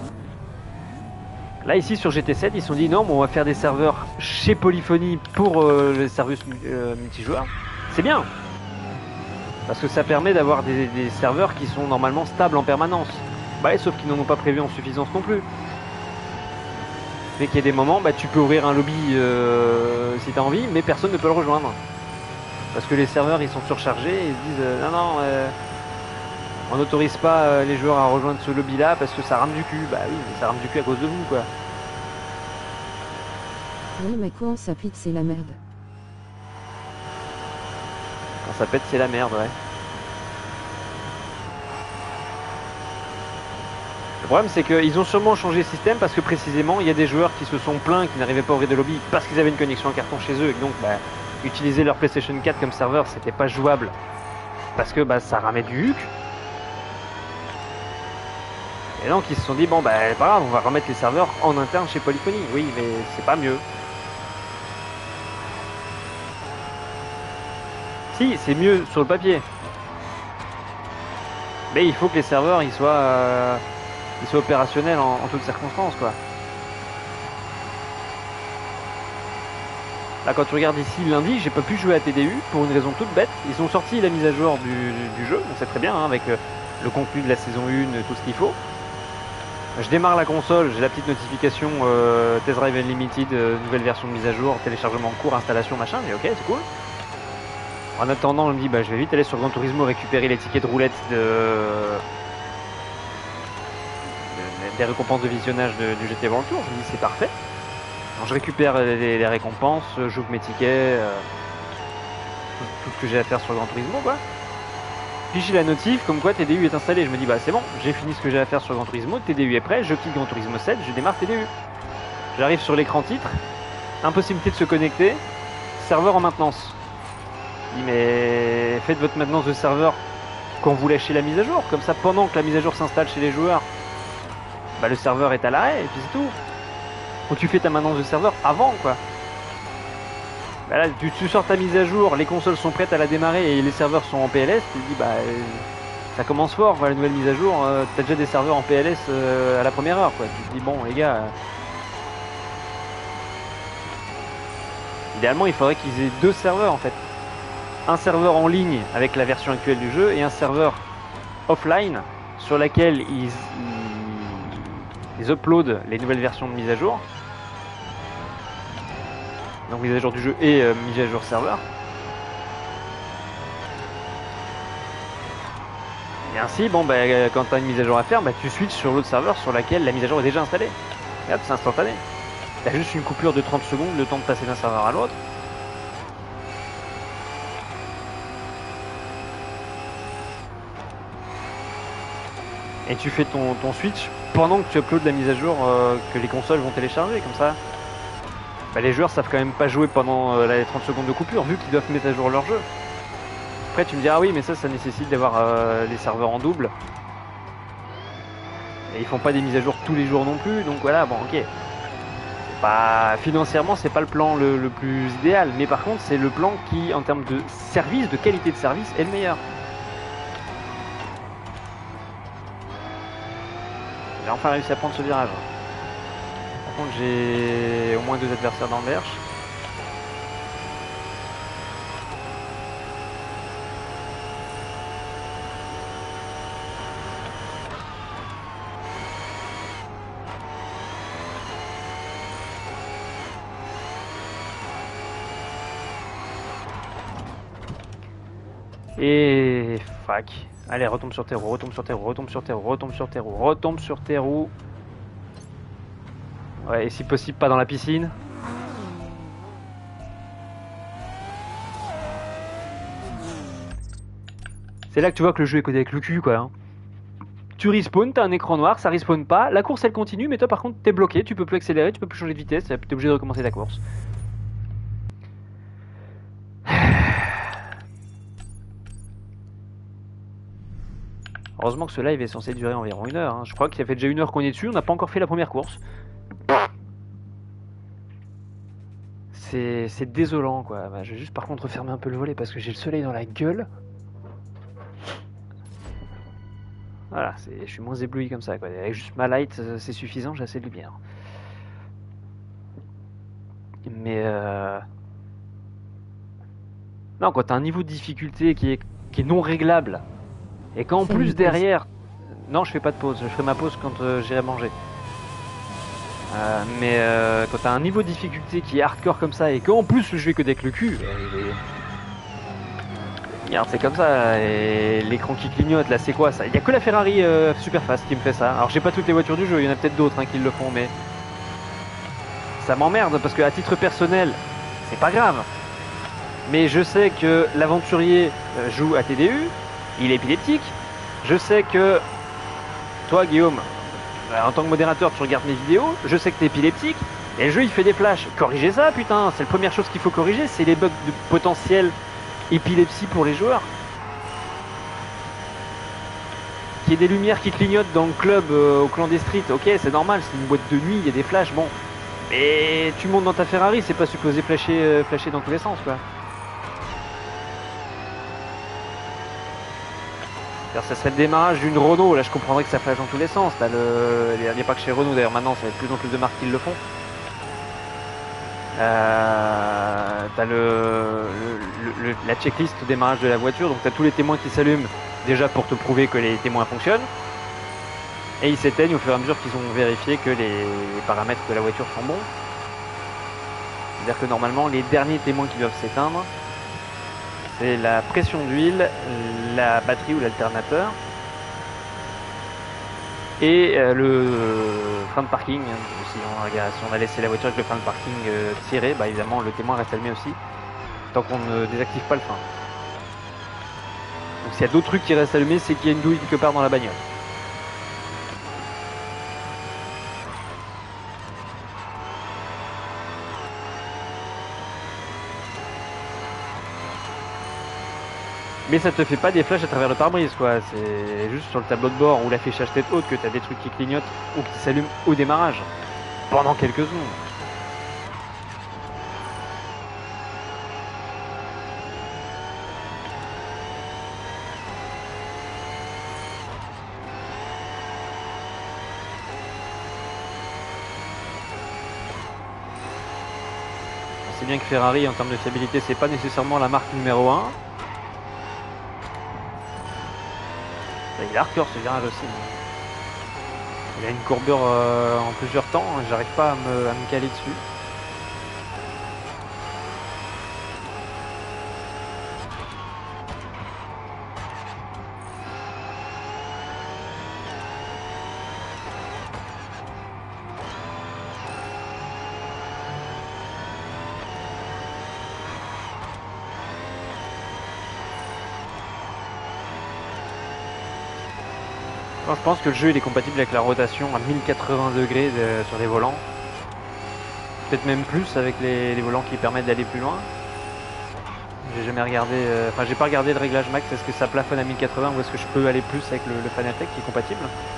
Là ici sur G T sept, ils se sont dit non, bon, on va faire des serveurs chez Polyphony pour euh, le service euh, multijoueur. C'est bien, parce que ça permet d'avoir des, des serveurs qui sont normalement stables en permanence. Bah, sauf qu'ils n'en ont pas prévu en suffisance non plus. Fait qu'il y a des moments, bah, tu peux ouvrir un lobby euh, si tu as envie, mais personne ne peut le rejoindre. Parce que les serveurs ils sont surchargés et ils se disent euh, non, non, euh, on n'autorise pas euh, les joueurs à rejoindre ce lobby là parce que ça rame du cul. Bah oui, mais ça rame du cul à cause de vous quoi. Oui, mais quand ça pète, c'est la merde. Quand ça pète, c'est la merde, ouais. Le problème c'est qu'ils ont sûrement changé le système parce que précisément il y a des joueurs qui se sont plaints qu'ils n'arrivaient pas à ouvrir des lobbies parce qu'ils avaient une connexion en carton chez eux et donc bah, utiliser leur PlayStation quatre comme serveur c'était pas jouable parce que bah, ça ramait du huc. Et donc ils se sont dit bon bah pas grave, on va remettre les serveurs en interne chez Polyphony. Oui mais c'est pas mieux. Si, c'est mieux sur le papier. Mais il faut que les serveurs ils soient, euh, ils soient opérationnels en, en toutes circonstances quoi. Là quand tu regardes ici lundi, j'ai pas pu jouer à T D U pour une raison toute bête. Ils ont sorti la mise à jour du, du jeu, donc c'est très bien hein, avec le, le contenu de la saison un, tout ce qu'il faut. Je démarre la console, j'ai la petite notification euh, Test Drive Unlimited, euh, nouvelle version de mise à jour, téléchargement en cours, installation machin, mais ok c'est cool. En attendant, on me dit bah je vais vite aller sur Gran Turismo récupérer les tickets de roulette de... de... des récompenses de visionnage de, du G T World Tour. Je me dis c'est parfait. Alors, je récupère les, les récompenses, j'ouvre mes tickets, euh, tout, tout ce que j'ai à faire sur Gran Turismo quoi. Puis j'ai la notif comme quoi T D U est installé. Je me dis bah c'est bon, j'ai fini ce que j'ai à faire sur Gran Turismo, T D U est prêt, je quitte Gran Turismo sept, je démarre T D U. J'arrive sur l'écran titre, impossibilité de se connecter, serveur en maintenance. Je dis mais faites votre maintenance de serveur quand vous lâchez la mise à jour, comme ça pendant que la mise à jour s'installe chez les joueurs, bah le serveur est à l'arrêt et puis c'est tout. Ou tu fais ta maintenance de serveur avant quoi. Bah là, tu, tu sors ta mise à jour, les consoles sont prêtes à la démarrer et les serveurs sont en P L S, tu te dis bah euh, ça commence fort quoi, la nouvelle mise à jour, euh, t'as déjà des serveurs en P L S euh, à la première heure quoi. Tu te dis bon les gars, euh, idéalement il faudrait qu'ils aient deux serveurs en fait. Un serveur en ligne avec la version actuelle du jeu et un serveur offline sur laquelle ils, ils, ils uploadent les nouvelles versions de mise à jour. Donc mise à jour du jeu et euh, mise à jour serveur. Et ainsi, bon, bah, quand tu as une mise à jour à faire, bah, tu switches sur l'autre serveur sur laquelle la mise à jour est déjà installée. Et hop, c'est instantané. Tu as juste une coupure de trente secondes, le temps de passer d'un serveur à l'autre. Et tu fais ton, ton switch pendant que tu uploads la mise à jour euh, que les consoles vont télécharger, comme ça. Bah, les joueurs savent quand même pas jouer pendant euh, les trente secondes de coupure, vu qu'ils doivent mettre à jour leur jeu. Après tu me dis ah oui mais ça ça nécessite d'avoir euh, les serveurs en double. Et ils font pas des mises à jour tous les jours non plus, donc voilà bon ok. C'est pas... Financièrement c'est pas le plan le, le plus idéal, mais par contre c'est le plan qui en termes de service, de qualité de service est le meilleur. J'ai enfin réussi à prendre ce virage. Par contre j'ai au moins deux adversaires dans le berge. Et fuck. Allez, retombe sur tes roues, retombe sur tes roues, retombe sur tes roues, retombe sur tes roues, retombe sur tes roues. Ouais, et si possible, pas dans la piscine. C'est là que tu vois que le jeu est codé avec le cul, quoi. Hein. Tu respawn, t'as un écran noir, ça respawn pas. La course, elle continue, mais toi, par contre, t'es bloqué. Tu peux plus accélérer, tu peux plus changer de vitesse. T'es obligé de recommencer ta course. Heureusement que ce live est censé durer environ une heure. Hein. Je crois qu'il a fait déjà une heure qu'on est dessus. On n'a pas encore fait la première course. C'est désolant, quoi. Bah, je vais juste, par contre, refermer un peu le volet parce que j'ai le soleil dans la gueule. Voilà, je suis moins ébloui comme ça, quoi. Avec juste ma light, c'est suffisant, j'ai assez de lumière. Mais euh... non, quand t'as un niveau de difficulté qui est, qui est non réglable, et qu'en plus derrière... Non, je fais pas de pause, je ferai ma pause quand euh, j'irai manger. Euh, mais euh, quand t'as un niveau de difficulté qui est hardcore comme ça, et qu'en plus je vais que avec le cul... Regarde, c'est comme ça, et l'écran qui clignote, là c'est quoi ça? Il n'y a que la Ferrari euh, Superfast qui me fait ça. Alors j'ai pas toutes les voitures du jeu, il y en a peut-être d'autres hein, qui le font, mais... Ça m'emmerde parce qu'à titre personnel, c'est pas grave. Mais je sais que l'aventurier euh, joue à T D U, il est épileptique. Je sais que toi Guillaume, euh, en tant que modérateur tu regardes mes vidéos, je sais que t'es épileptique, et le jeu il fait des flashs. Corrigez ça putain, c'est la première chose qu'il faut corriger, c'est les bugs de potentiel épilepsie pour les joueurs. Qu'il y ait des lumières qui clignotent dans le club euh, au clan des streets, ok c'est normal, c'est une boîte de nuit, il y a des flashs, bon. Mais tu montes dans ta Ferrari, c'est pas supposé flasher, euh, flasher dans tous les sens quoi. Ça serait le démarrage d'une Renault, là je comprendrais que ça flash dans tous les sens. Là, le... Il n'y a pas que chez Renault d'ailleurs, maintenant ça va être de plus en plus de marques qui le font. Euh, t'as le, le, le, la checklist de démarrage de la voiture, donc t'as tous les témoins qui s'allument déjà pour te prouver que les témoins fonctionnent, et ils s'éteignent au fur et à mesure qu'ils ont vérifié que les, les paramètres de la voiture sont bons. C'est-à-dire que normalement les derniers témoins qui doivent s'éteindre, c'est la pression d'huile, la batterie ou l'alternateur, et euh, le frein de parking. Si on, si on a laissé la voiture avec le frein de parking euh, tiré, bah évidemment le témoin reste allumé aussi, tant qu'on ne désactive pas le frein. Donc s'il y a d'autres trucs qui restent allumés, c'est qu'il y a une douille quelque part dans la bagnole. Mais ça te fait pas des flashs à travers le pare-brise quoi, c'est juste sur le tableau de bord ou l'affichage tête haute que tu as des trucs qui clignotent ou qui s'allument au démarrage, pendant quelques secondes. C'est bien que Ferrari en termes de fiabilité c'est pas nécessairement la marque numéro un. Il est hardcore ce virage aussi. Il a une courbure euh, en plusieurs temps, j'arrive pas à me, à me caler dessus. Je pense que le jeu il est compatible avec la rotation à mille quatre-vingts degrés de, sur les volants. Peut-être même plus avec les, les volants qui permettent d'aller plus loin. J'ai jamais regardé, euh, enfin j'ai pas regardé le réglage max, est-ce que ça plafonne à mille quatre-vingts ou est-ce que je peux aller plus avec le, le Fanatec qui est compatible?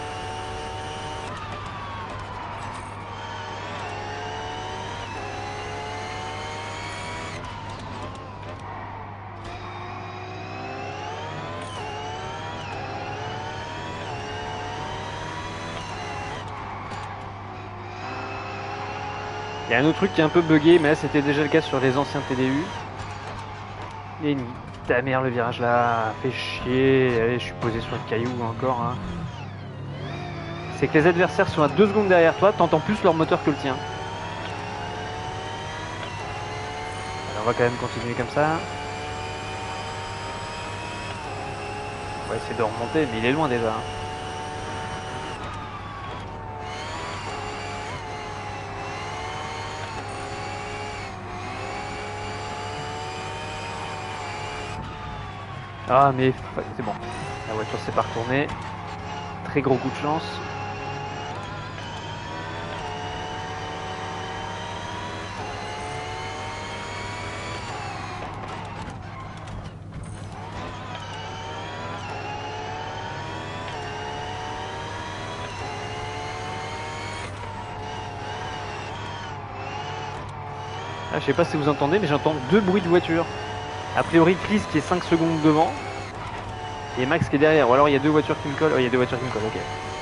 Il y a un autre truc qui est un peu bugué, mais là c'était déjà le cas sur les anciens T D U. Et ta mère le virage là, fait chier, allez je suis posé sur le caillou encore. Hein. C'est que les adversaires sont à deux secondes derrière toi, t'entends plus leur moteur que le tien. Alors on va quand même continuer comme ça. On va essayer de remonter, mais il est loin déjà. Hein. Ah mais c'est bon, la voiture s'est pas retournée. Très gros coup de chance. Ah, je sais pas si vous entendez, mais j'entends deux bruits de voiture. A priori, Chris qui est cinq secondes devant et Max qui est derrière. Ou alors il y a deux voitures qui me collent. Oh, il y a deux voitures qui me collent, ok.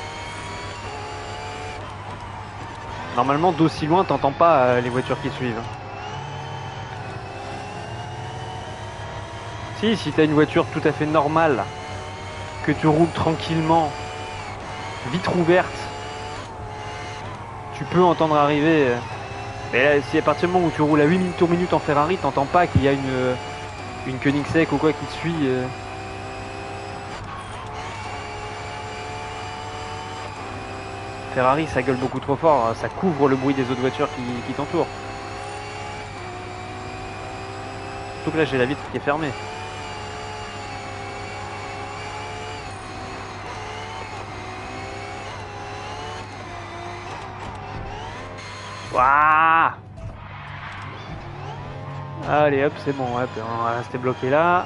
Normalement, d'aussi loin, t'entends pas euh, les voitures qui suivent. Si, si t'as une voiture tout à fait normale, que tu roules tranquillement, vitre ouverte, tu peux entendre arriver. Euh, mais là, si à partir du moment où tu roules à huit minutes tour minute en Ferrari, t'entends pas qu'il y a une, une Koenigsegg ou quoi qui te suit. Euh... Ferrari, ça gueule beaucoup trop fort, ça couvre le bruit des autres voitures qui, qui t'entourent. Surtout que là, j'ai la vitre qui est fermée. Waouh! Allez hop, c'est bon, hop, on va rester bloqué là.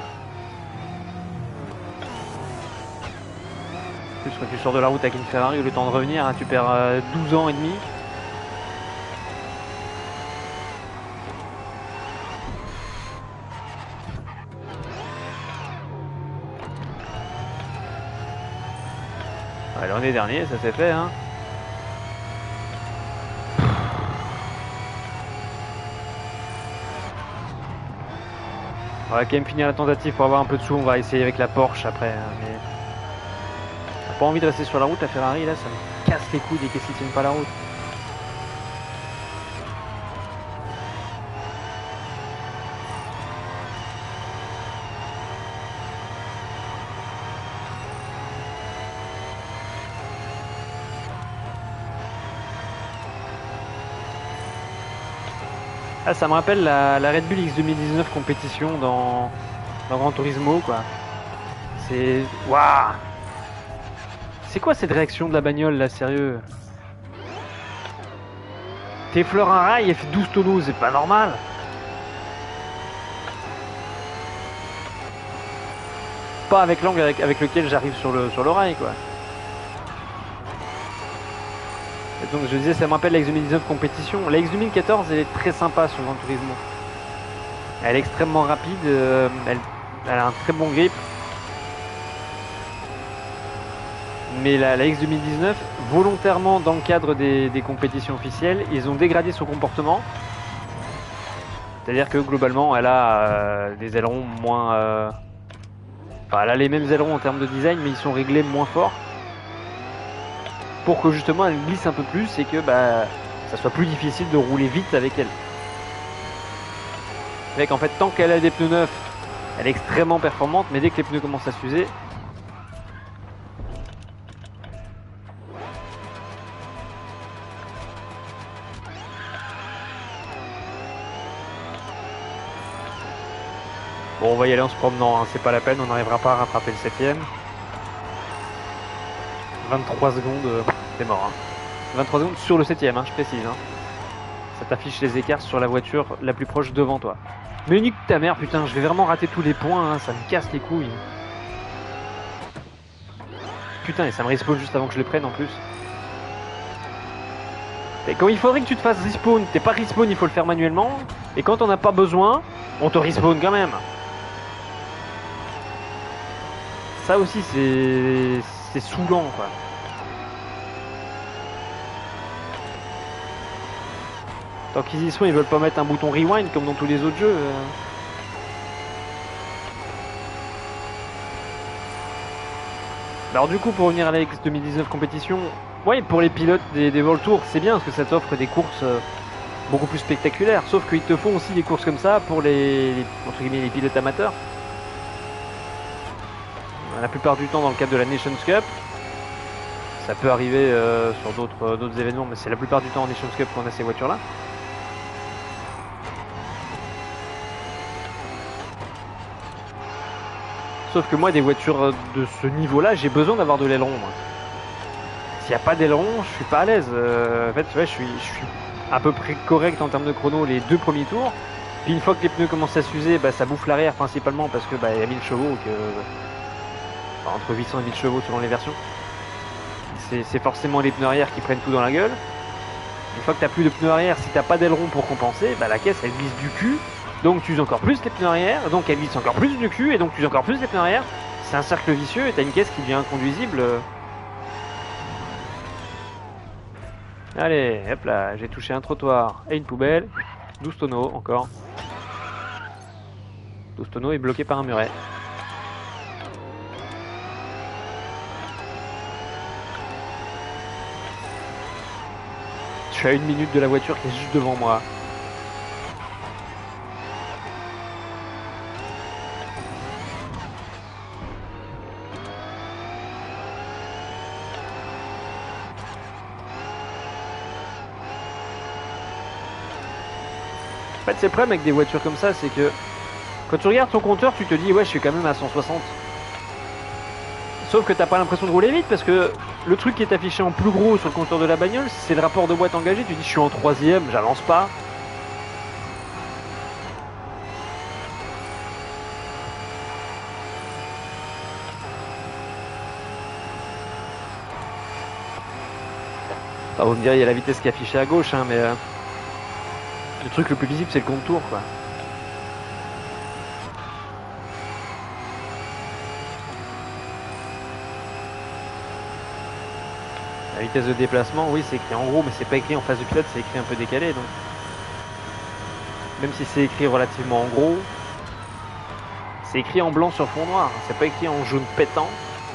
En plus, quand tu sors de la route avec une Ferrari, le temps de revenir, hein, tu perds euh, douze ans et demi. Allez, on est dernier, ça c'est fait, hein. On va quand même finir la tentative pour avoir un peu de sous, on va essayer avec la Porsche après. Hein, mais... J'ai pas envie de rester sur la route, la Ferrari là, ça me casse les couilles dès qu'elle ne tiennent pas la route. Ah, ça me rappelle la, la Red Bull X deux mille dix-neuf compétition dans, dans Gran Turismo quoi. C'est... Waouh! C'est quoi cette réaction de la bagnole là, sérieux? T'effleures un rail et fait douze tonneaux, c'est pas normal. Pas avec l'angle avec, avec lequel j'arrive sur le, sur le rail quoi. Et donc je disais, ça me rappelle la X deux mille dix-neuf compétition. La X deux mille quatorze elle est très sympa sur Gran Turismo. Elle est extrêmement rapide, euh, elle, elle a un très bon grip. Mais la, la X deux mille dix-neuf, volontairement dans le cadre des, des compétitions officielles, ils ont dégradé son comportement. C'est-à-dire que globalement, elle a euh, des ailerons moins... Euh... Enfin, elle a les mêmes ailerons en termes de design, mais ils sont réglés moins forts. Pour que justement elle glisse un peu plus et que bah, ça soit plus difficile de rouler vite avec elle. C'est qu'en fait, tant qu'elle a des pneus neufs, elle est extrêmement performante, mais dès que les pneus commencent à s'user, bon, on va y aller en se promenant, hein. C'est pas la peine, on n'arrivera pas à rattraper le septième. vingt-trois secondes, euh, c'est mort. Hein. vingt-trois secondes sur le septième, hein, je précise. Hein. Ça t'affiche les écarts sur la voiture la plus proche devant toi. Mais nique ta mère, putain, je vais vraiment rater tous les points, hein, ça me casse les couilles. Putain, et ça me respawn juste avant que je les prenne en plus. Et quand il faudrait que tu te fasses respawn, t'es pas respawn, il faut le faire manuellement. Et quand on n'a pas besoin, on te respawn quand même. Ça aussi, c'est c'est saoulant, quoi. Tant qu'ils y sont, ils veulent pas mettre un bouton rewind comme dans tous les autres jeux. Alors du coup, pour revenir à la X deux mille dix-neuf compétition, ouais, pour les pilotes des, des World Tour, c'est bien parce que ça t'offre des courses euh, beaucoup plus spectaculaires. Sauf qu'ils te font aussi des courses comme ça pour les, les, entre guillemets, les pilotes amateurs. la plupart du temps dans le cadre de la Nations Cup. Ça peut arriver euh, sur d'autres euh, d'autres événements, mais c'est la plupart du temps en Nations Cup qu'on a ces voitures-là. Sauf que moi, des voitures de ce niveau-là, j'ai besoin d'avoir de l'aileron. S'il n'y a pas d'aileron, je suis pas à l'aise. Euh, en fait, ouais, je suis, je suis à peu près correct en termes de chrono les deux premiers tours. Puis une fois que les pneus commencent à s'user, bah, ça bouffe l'arrière principalement parce que bah, y a mille chevaux, que, enfin, entre huit cents et mille chevaux selon les versions. C'est forcément les pneus arrière qui prennent tout dans la gueule. Une fois que tu n'as plus de pneus arrière, si tu n'as pas d'aileron pour compenser, bah, la caisse elle glisse du cul. Donc tu uses encore plus les pneus arrière, donc elle glisse encore plus du cul, et donc tu uses encore plus les pneus arrière. C'est un cercle vicieux et tu as une caisse qui devient inconduisible. Allez, hop là, j'ai touché un trottoir et une poubelle. douze tonneaux encore. douze tonneaux est bloqué par un muret. Je suis à une minute de la voiture qui est juste devant moi. En fait, c'est le problème avec des voitures comme ça, c'est que quand tu regardes ton compteur, tu te dis ouais, je suis quand même à cent soixante. Sauf que t'as pas l'impression de rouler vite parce que le truc qui est affiché en plus gros sur le compteur de la bagnole, c'est le rapport de boîte engagé. Tu dis je suis en troisième, j'avance pas. Enfin, vous me direz, il y a la vitesse qui est affichée à gauche, hein, mais euh, le truc le plus visible, c'est le compte tour, quoi. La vitesse de déplacement, oui, c'est écrit en gros, mais c'est pas écrit en face du pilote, c'est écrit un peu décalé, donc. Même si c'est écrit relativement en gros, c'est écrit en blanc sur fond noir, c'est pas écrit en jaune pétant.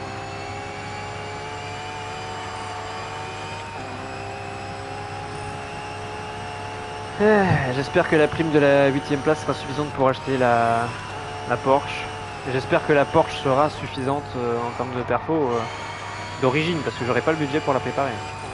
J'espère que la prime de la huitième place sera suffisante pour acheter la, la Porsche. J'espère que la Porsche sera suffisante euh, en termes de perfo euh, d'origine, parce que j'aurai pas le budget pour la préparer.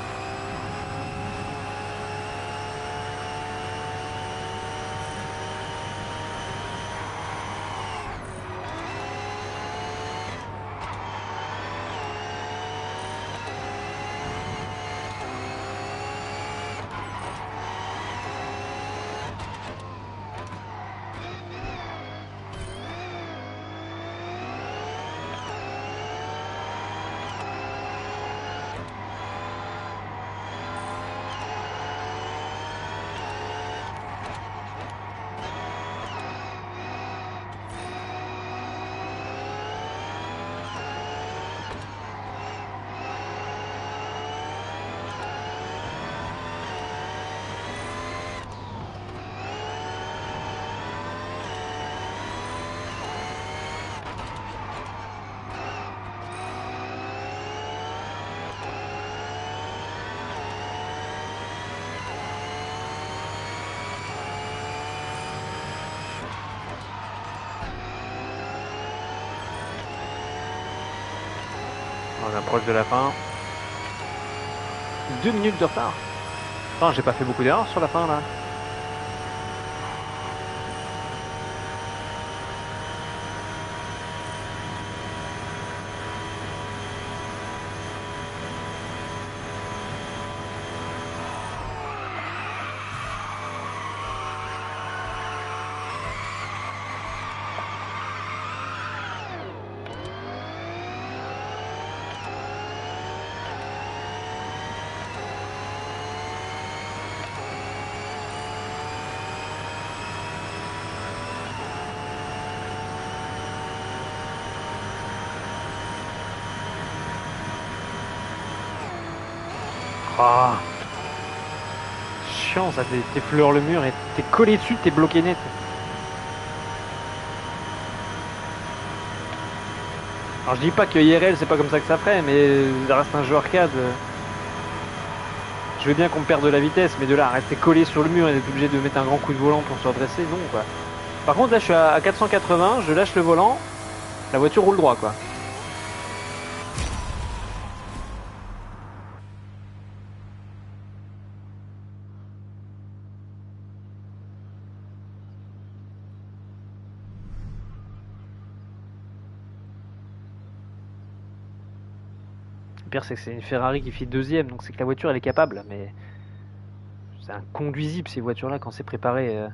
On approche de la fin. Deux minutes de retard. Enfin, j'ai pas fait beaucoup d'erreurs sur la fin là. Oh. Chiant ça, t'effleures le mur et t'es collé dessus, t'es bloqué net. Alors je dis pas que I R L c'est pas comme ça que ça ferait, mais ça reste un jeu arcade. Je veux bien qu'on perde de la vitesse, mais de là à rester collé sur le mur et d'être obligé de mettre un grand coup de volant pour se redresser, non quoi. Par contre là je suis à quatre cent quatre-vingts, je lâche le volant, la voiture roule droit quoi. Le pire, c'est que c'est une Ferrari qui fait deuxième, donc c'est que la voiture, elle est capable, mais c'est inconduisible ces voitures-là quand c'est préparé. euh.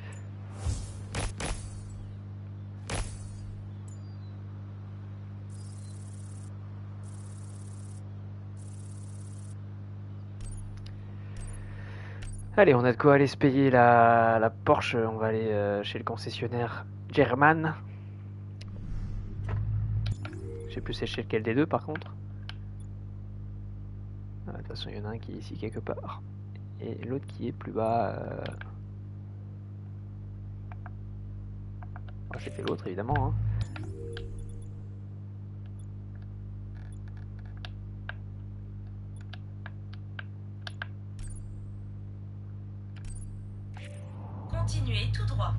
Allez, on a de quoi aller se payer la, la Porsche. On va aller euh, chez le concessionnaire German. Je sais plus c'est chez lequel des deux par contre. Ah, de toute façon, il y en a un qui est ici quelque part. Et l'autre qui est plus bas. Euh... Oh, c'était l'autre évidemment. Hein. Continuez tout droit.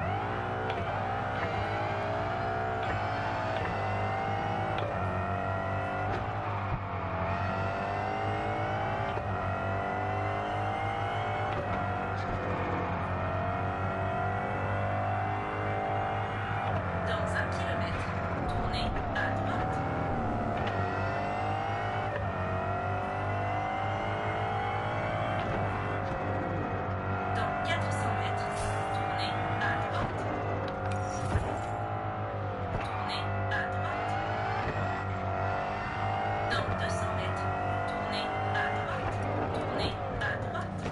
Dans un kilomètre, tournez à droite. Dans quatre cents mètres, tournez à droite. Tournez à droite. Dans deux cents mètres, tournez à droite. Tournez à droite.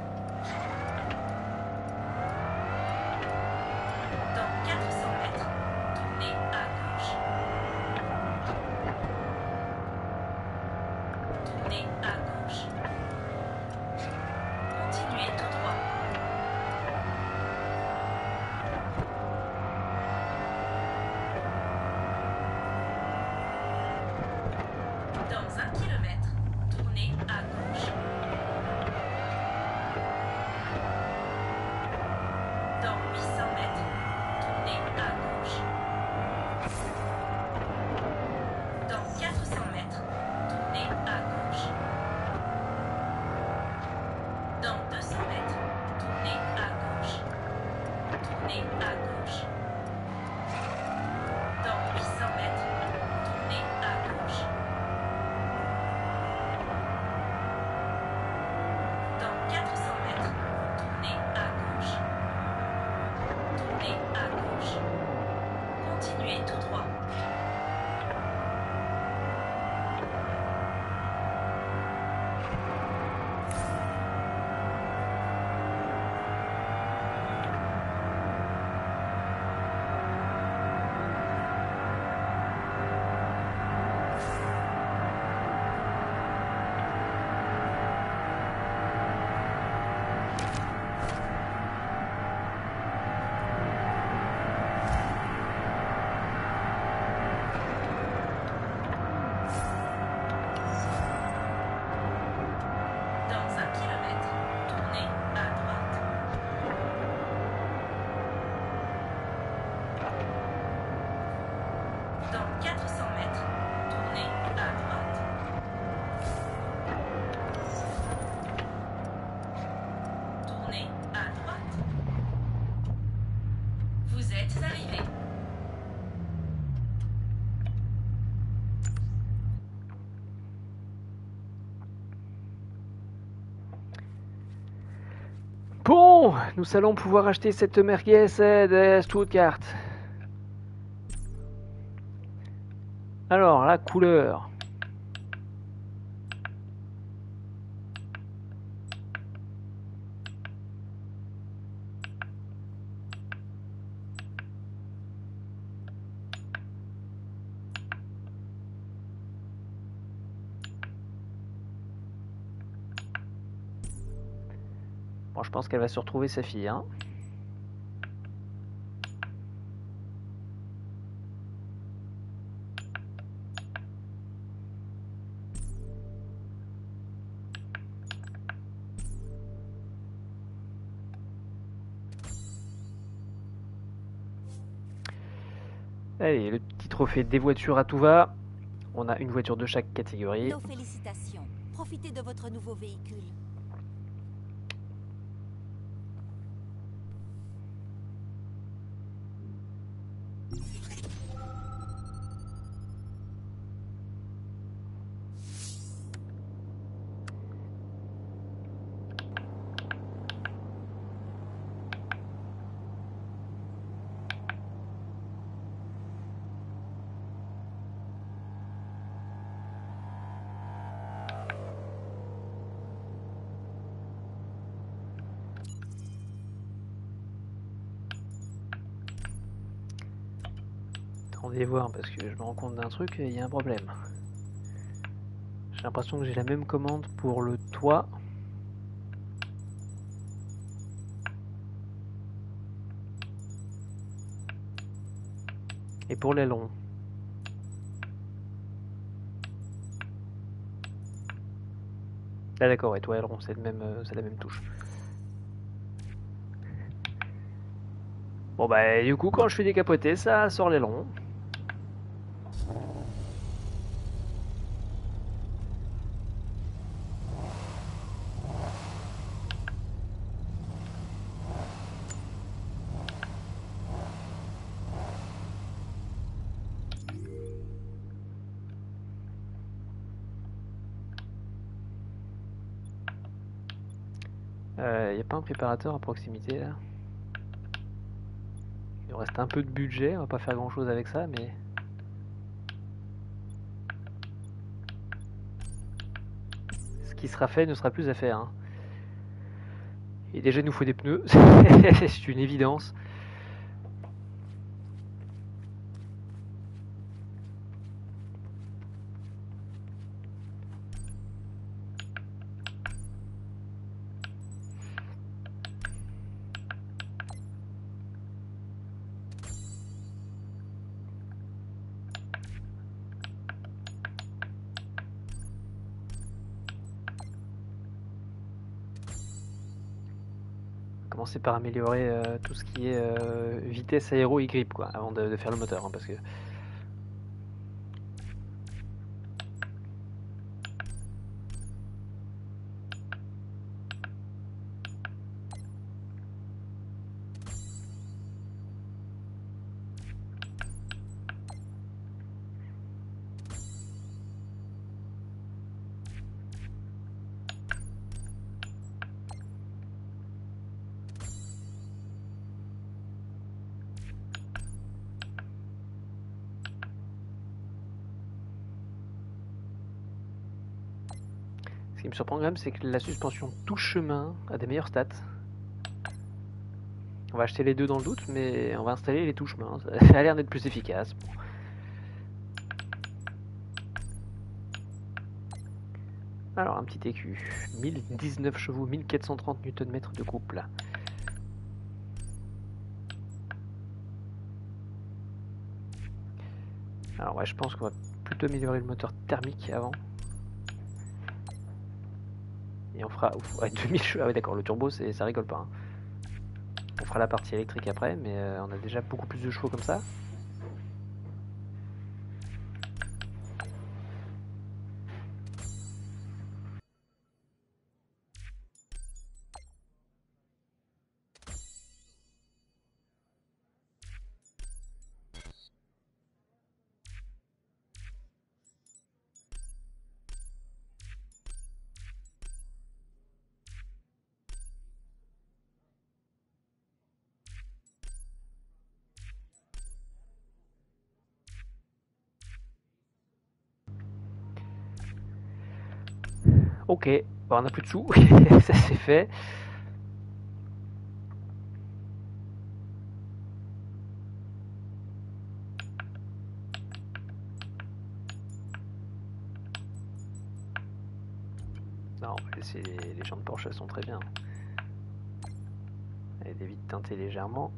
Dans quatre cents mètres, tournez à gauche. Tournez à gauche. Continuez tout droit. Dans un kilomètre, tournez à gauche. Dans huit cents mètres, tournez à gauche. Dans quatre cents mètres, tournez à gauche. Dans deux cents mètres, tournez à gauche. Tournez à gauche. Dans huit cents mètres, tournez à gauche. Dans quatre cents mètres, tournez à gauche. Tournez à gauche. Continuez tout droit. Dans un kilomètre, tournez à droite. Dans quatre cents mètres, tournez à droite. Tournez à droite. Vous êtes arrivé. Bon, nous allons pouvoir acheter cette merguez de Stuttgart. Alors, la couleur. Bon, je pense qu'elle va se retrouver sa fille, hein. Allez, le petit trophée des voitures à tout va. On a une voiture de chaque catégorie. Nos félicitations. Profitez de votre nouveau véhicule. Attendez voir parce que je me rends compte d'un truc, il y a un problème. J'ai l'impression que j'ai la même commande pour le toit. Et pour l'aileron. Ah d'accord, et toi aileron, c'est le même, euh, c'est la même touche. Bon bah du coup quand je fais décapoter, ça sort l'aileron. Il euh, n'y a pas un préparateur à proximité là? Il nous reste un peu de budget, on va pas faire grand chose avec ça, mais... Ce qui sera fait ne sera plus à faire. Hein. Et déjà il nous faut des pneus, c'est une évidence. Commencer par améliorer euh, tout ce qui est euh, vitesse, aéro et grippe quoi, avant de, de faire le moteur, hein, parce que ce qui me surprend quand même, c'est que la suspension tout chemin a des meilleurs stats. On va acheter les deux dans le doute, mais on va installer les tout chemin. Ça a l'air d'être plus efficace. Bon. Alors un petit écu, mille dix-neuf chevaux, mille quatre cent trente newton-mètres de couple. Alors ouais, je pense qu'on va plutôt améliorer le moteur thermique avant. Et on fera ouf, ouais, deux mille chevaux. Ah ouais d'accord, le turbo c'est ça rigole pas. Hein. On fera la partie électrique après, mais euh, on a déjà beaucoup plus de chevaux comme ça. Ok, bon, on n'a plus de sous, ça c'est fait. Non, on va laisser les, les jantes Porsche, elles sont très bien. Elle évite teinter légèrement.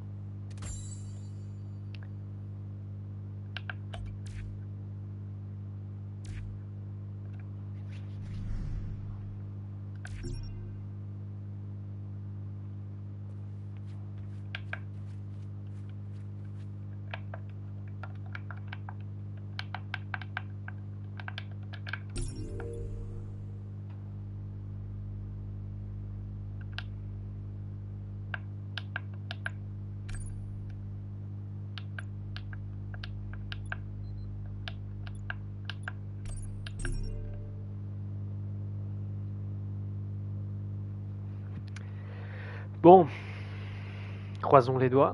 Bon, croisons les doigts.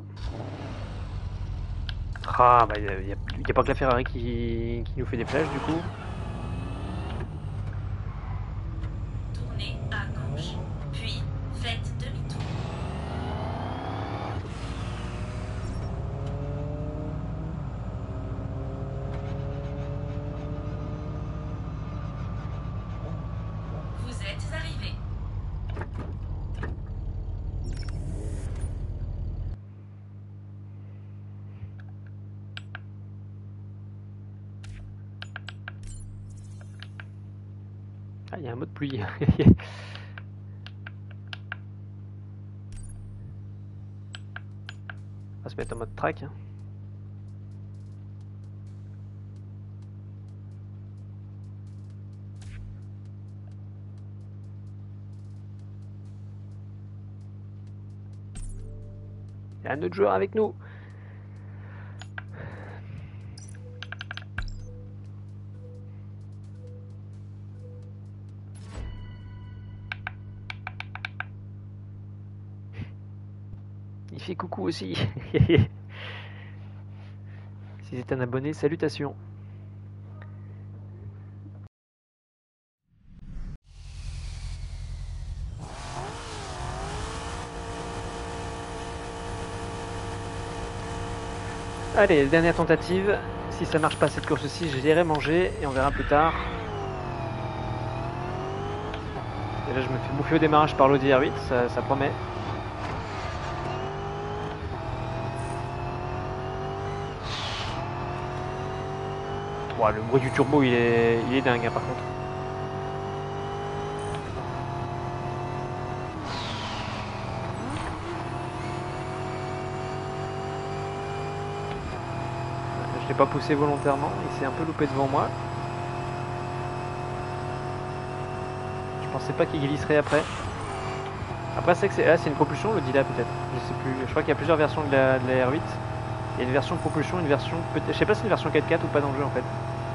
Ah, bah, il n'y a, a pas que la Ferrari qui, qui nous fait des flèches du coup. Tournez à gauche, puis faites demi-tour. êtes arrivés. Ah, il y a un mode pluie. On va se mettre en mode track. Hein. Il y a un autre joueur avec nous. Il fait coucou aussi. Si c'est un abonné, salutations. Allez, dernière tentative. Si ça marche pas cette course-ci, je l'irai manger et on verra plus tard. Et là, je me fais bouffer au démarrage par l'Audi R huit, ça, ça promet. Wow, le bruit du turbo, il est, il est dingue hein, par contre. Je l'ai pas poussé volontairement, il s'est un peu loupé devant moi. Je pensais pas qu'il glisserait après. Après c'est que c'est ah, c'est une propulsion le Dila peut-être, je sais plus. Je crois qu'il y a plusieurs versions de la, de la R huit. Il y a une version propulsion, une version peut-être. Je sais pas si c'est une version quatre quatre ou pas dans le jeu en fait.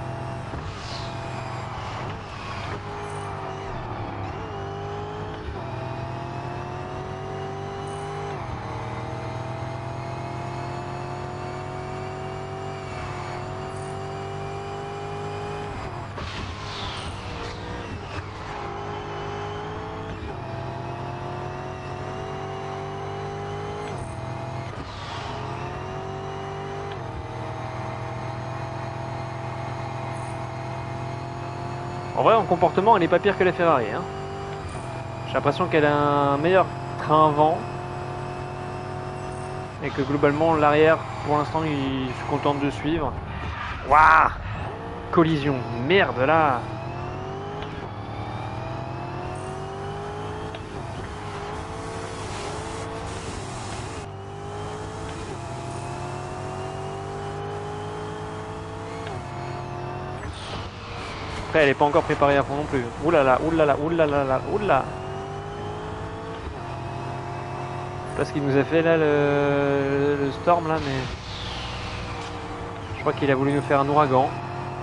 En vrai, en comportement, elle n'est pas pire que la Ferrari. Hein. J'ai l'impression qu'elle a un meilleur train avant. Et que globalement, l'arrière, pour l'instant, il se contente de suivre. Waouh! Collision. Merde, là! Après, elle n'est pas encore préparée à fond non plus. Oulala, oulala, oulala, oulala. Je sais pas ce qu'il nous a fait là, le, le Storm là, mais je crois qu'il a voulu nous faire un ouragan.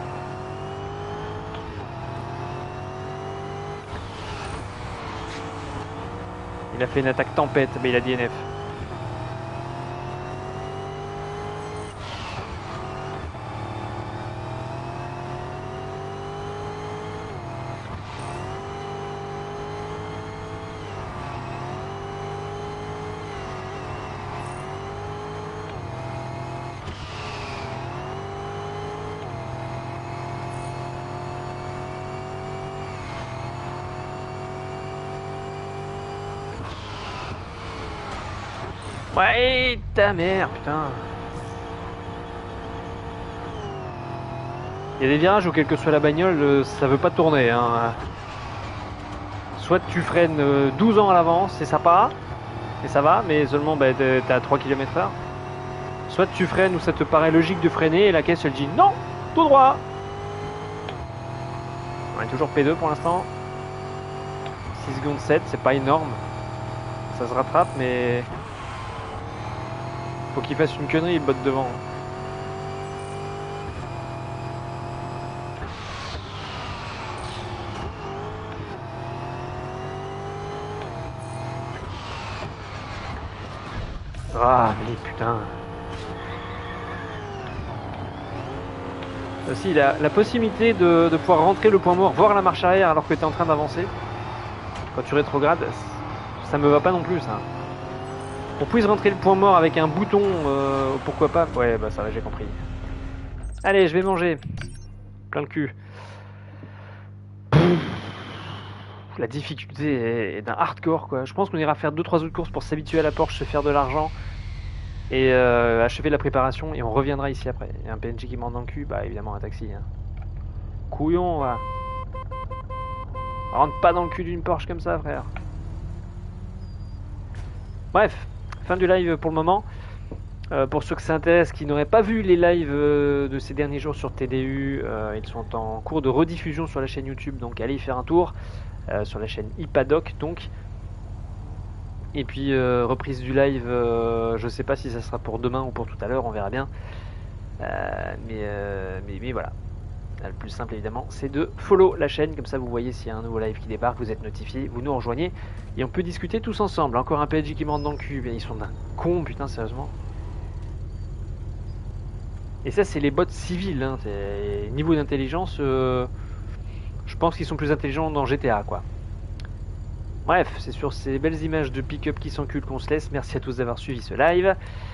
Il a fait une attaque tempête, mais il a D N F. Ouais, ta mère, putain. Il y a des virages où quelle que soit la bagnole, ça veut pas tourner. Hein. Soit tu freines douze ans à l'avance et ça part, et ça va, mais seulement bah, t'es à trois kilomètres heure. Soit tu freines où ça te paraît logique de freiner et la caisse elle dit non, tout droit. On est toujours P deux pour l'instant. six secondes sept, c'est pas énorme. Ça se rattrape, mais faut qu'il fasse une connerie, il botte devant. Ah, mais putain. Aussi, la, la possibilité de, de pouvoir rentrer le point mort, voir la marche arrière alors que tu es en train d'avancer, quand tu rétrogrades, ça me va pas non plus, ça. On puisse rentrer le point mort avec un bouton, euh, pourquoi pas. Ouais, bah ça va, j'ai compris. Allez, je vais manger. Plein le cul. pff, la difficulté est, est d'un hardcore quoi. Je pense qu'on ira faire deux trois autres courses pour s'habituer à la Porsche, se faire de l'argent et euh, achever la préparation et on reviendra ici après. Il y a un P N J qui monte dans le cul, bah évidemment un taxi. Hein. Couillon va. Rentre pas dans le cul d'une Porsche comme ça frère. Bref, fin du live pour le moment. Euh, pour ceux que ça intéresse, qui n'auraient pas vu les lives euh, de ces derniers jours sur T D U, euh, ils sont en cours de rediffusion sur la chaîne YouTube, donc allez y faire un tour, euh, sur la chaîne Ipadoc donc. Et puis euh, reprise du live, euh, je sais pas si ça sera pour demain ou pour tout à l'heure, on verra bien. Euh, mais, euh, mais, mais voilà, le plus simple évidemment, c'est de follow la chaîne, comme ça vous voyez s'il y a un nouveau live qui débarque, vous êtes notifié, vous nous rejoignez, et on peut discuter tous ensemble. Encore un P N J qui me rentre dans le cul, mais ils sont d'un con, putain sérieusement. Et ça, c'est les bots civils. Hein. Niveau d'intelligence, euh, je pense qu'ils sont plus intelligents dans G T A, quoi. Bref, c'est sur ces belles images de pick-up qui s'enculent qu'on se laisse. Merci à tous d'avoir suivi ce live.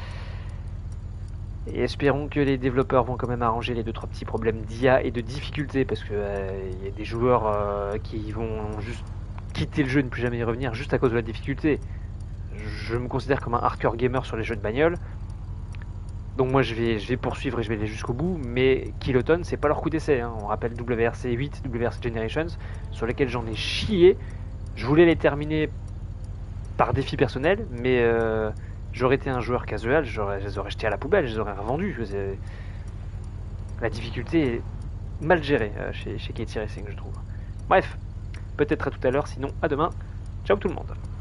Et espérons que les développeurs vont quand même arranger les deux trois petits problèmes d'I A et de difficulté, parce que euh, y a des joueurs euh, qui vont juste quitter le jeu et ne plus jamais y revenir juste à cause de la difficulté. Je me considère comme un hardcore gamer sur les jeux de bagnole. Donc moi je vais, je vais poursuivre et je vais aller jusqu'au bout, mais Kiloton c'est pas leur coup d'essai, hein. On rappelle W R C huit, W R C Generations, sur lesquels j'en ai chié. Je voulais les terminer par défi personnel, mais euh, j'aurais été un joueur casual, je les aurais jetés à la poubelle, je les aurais revendus. La difficulté est mal gérée euh, chez, chez Katie Racing je trouve. Bref, peut-être à tout à l'heure, sinon à demain. Ciao tout le monde.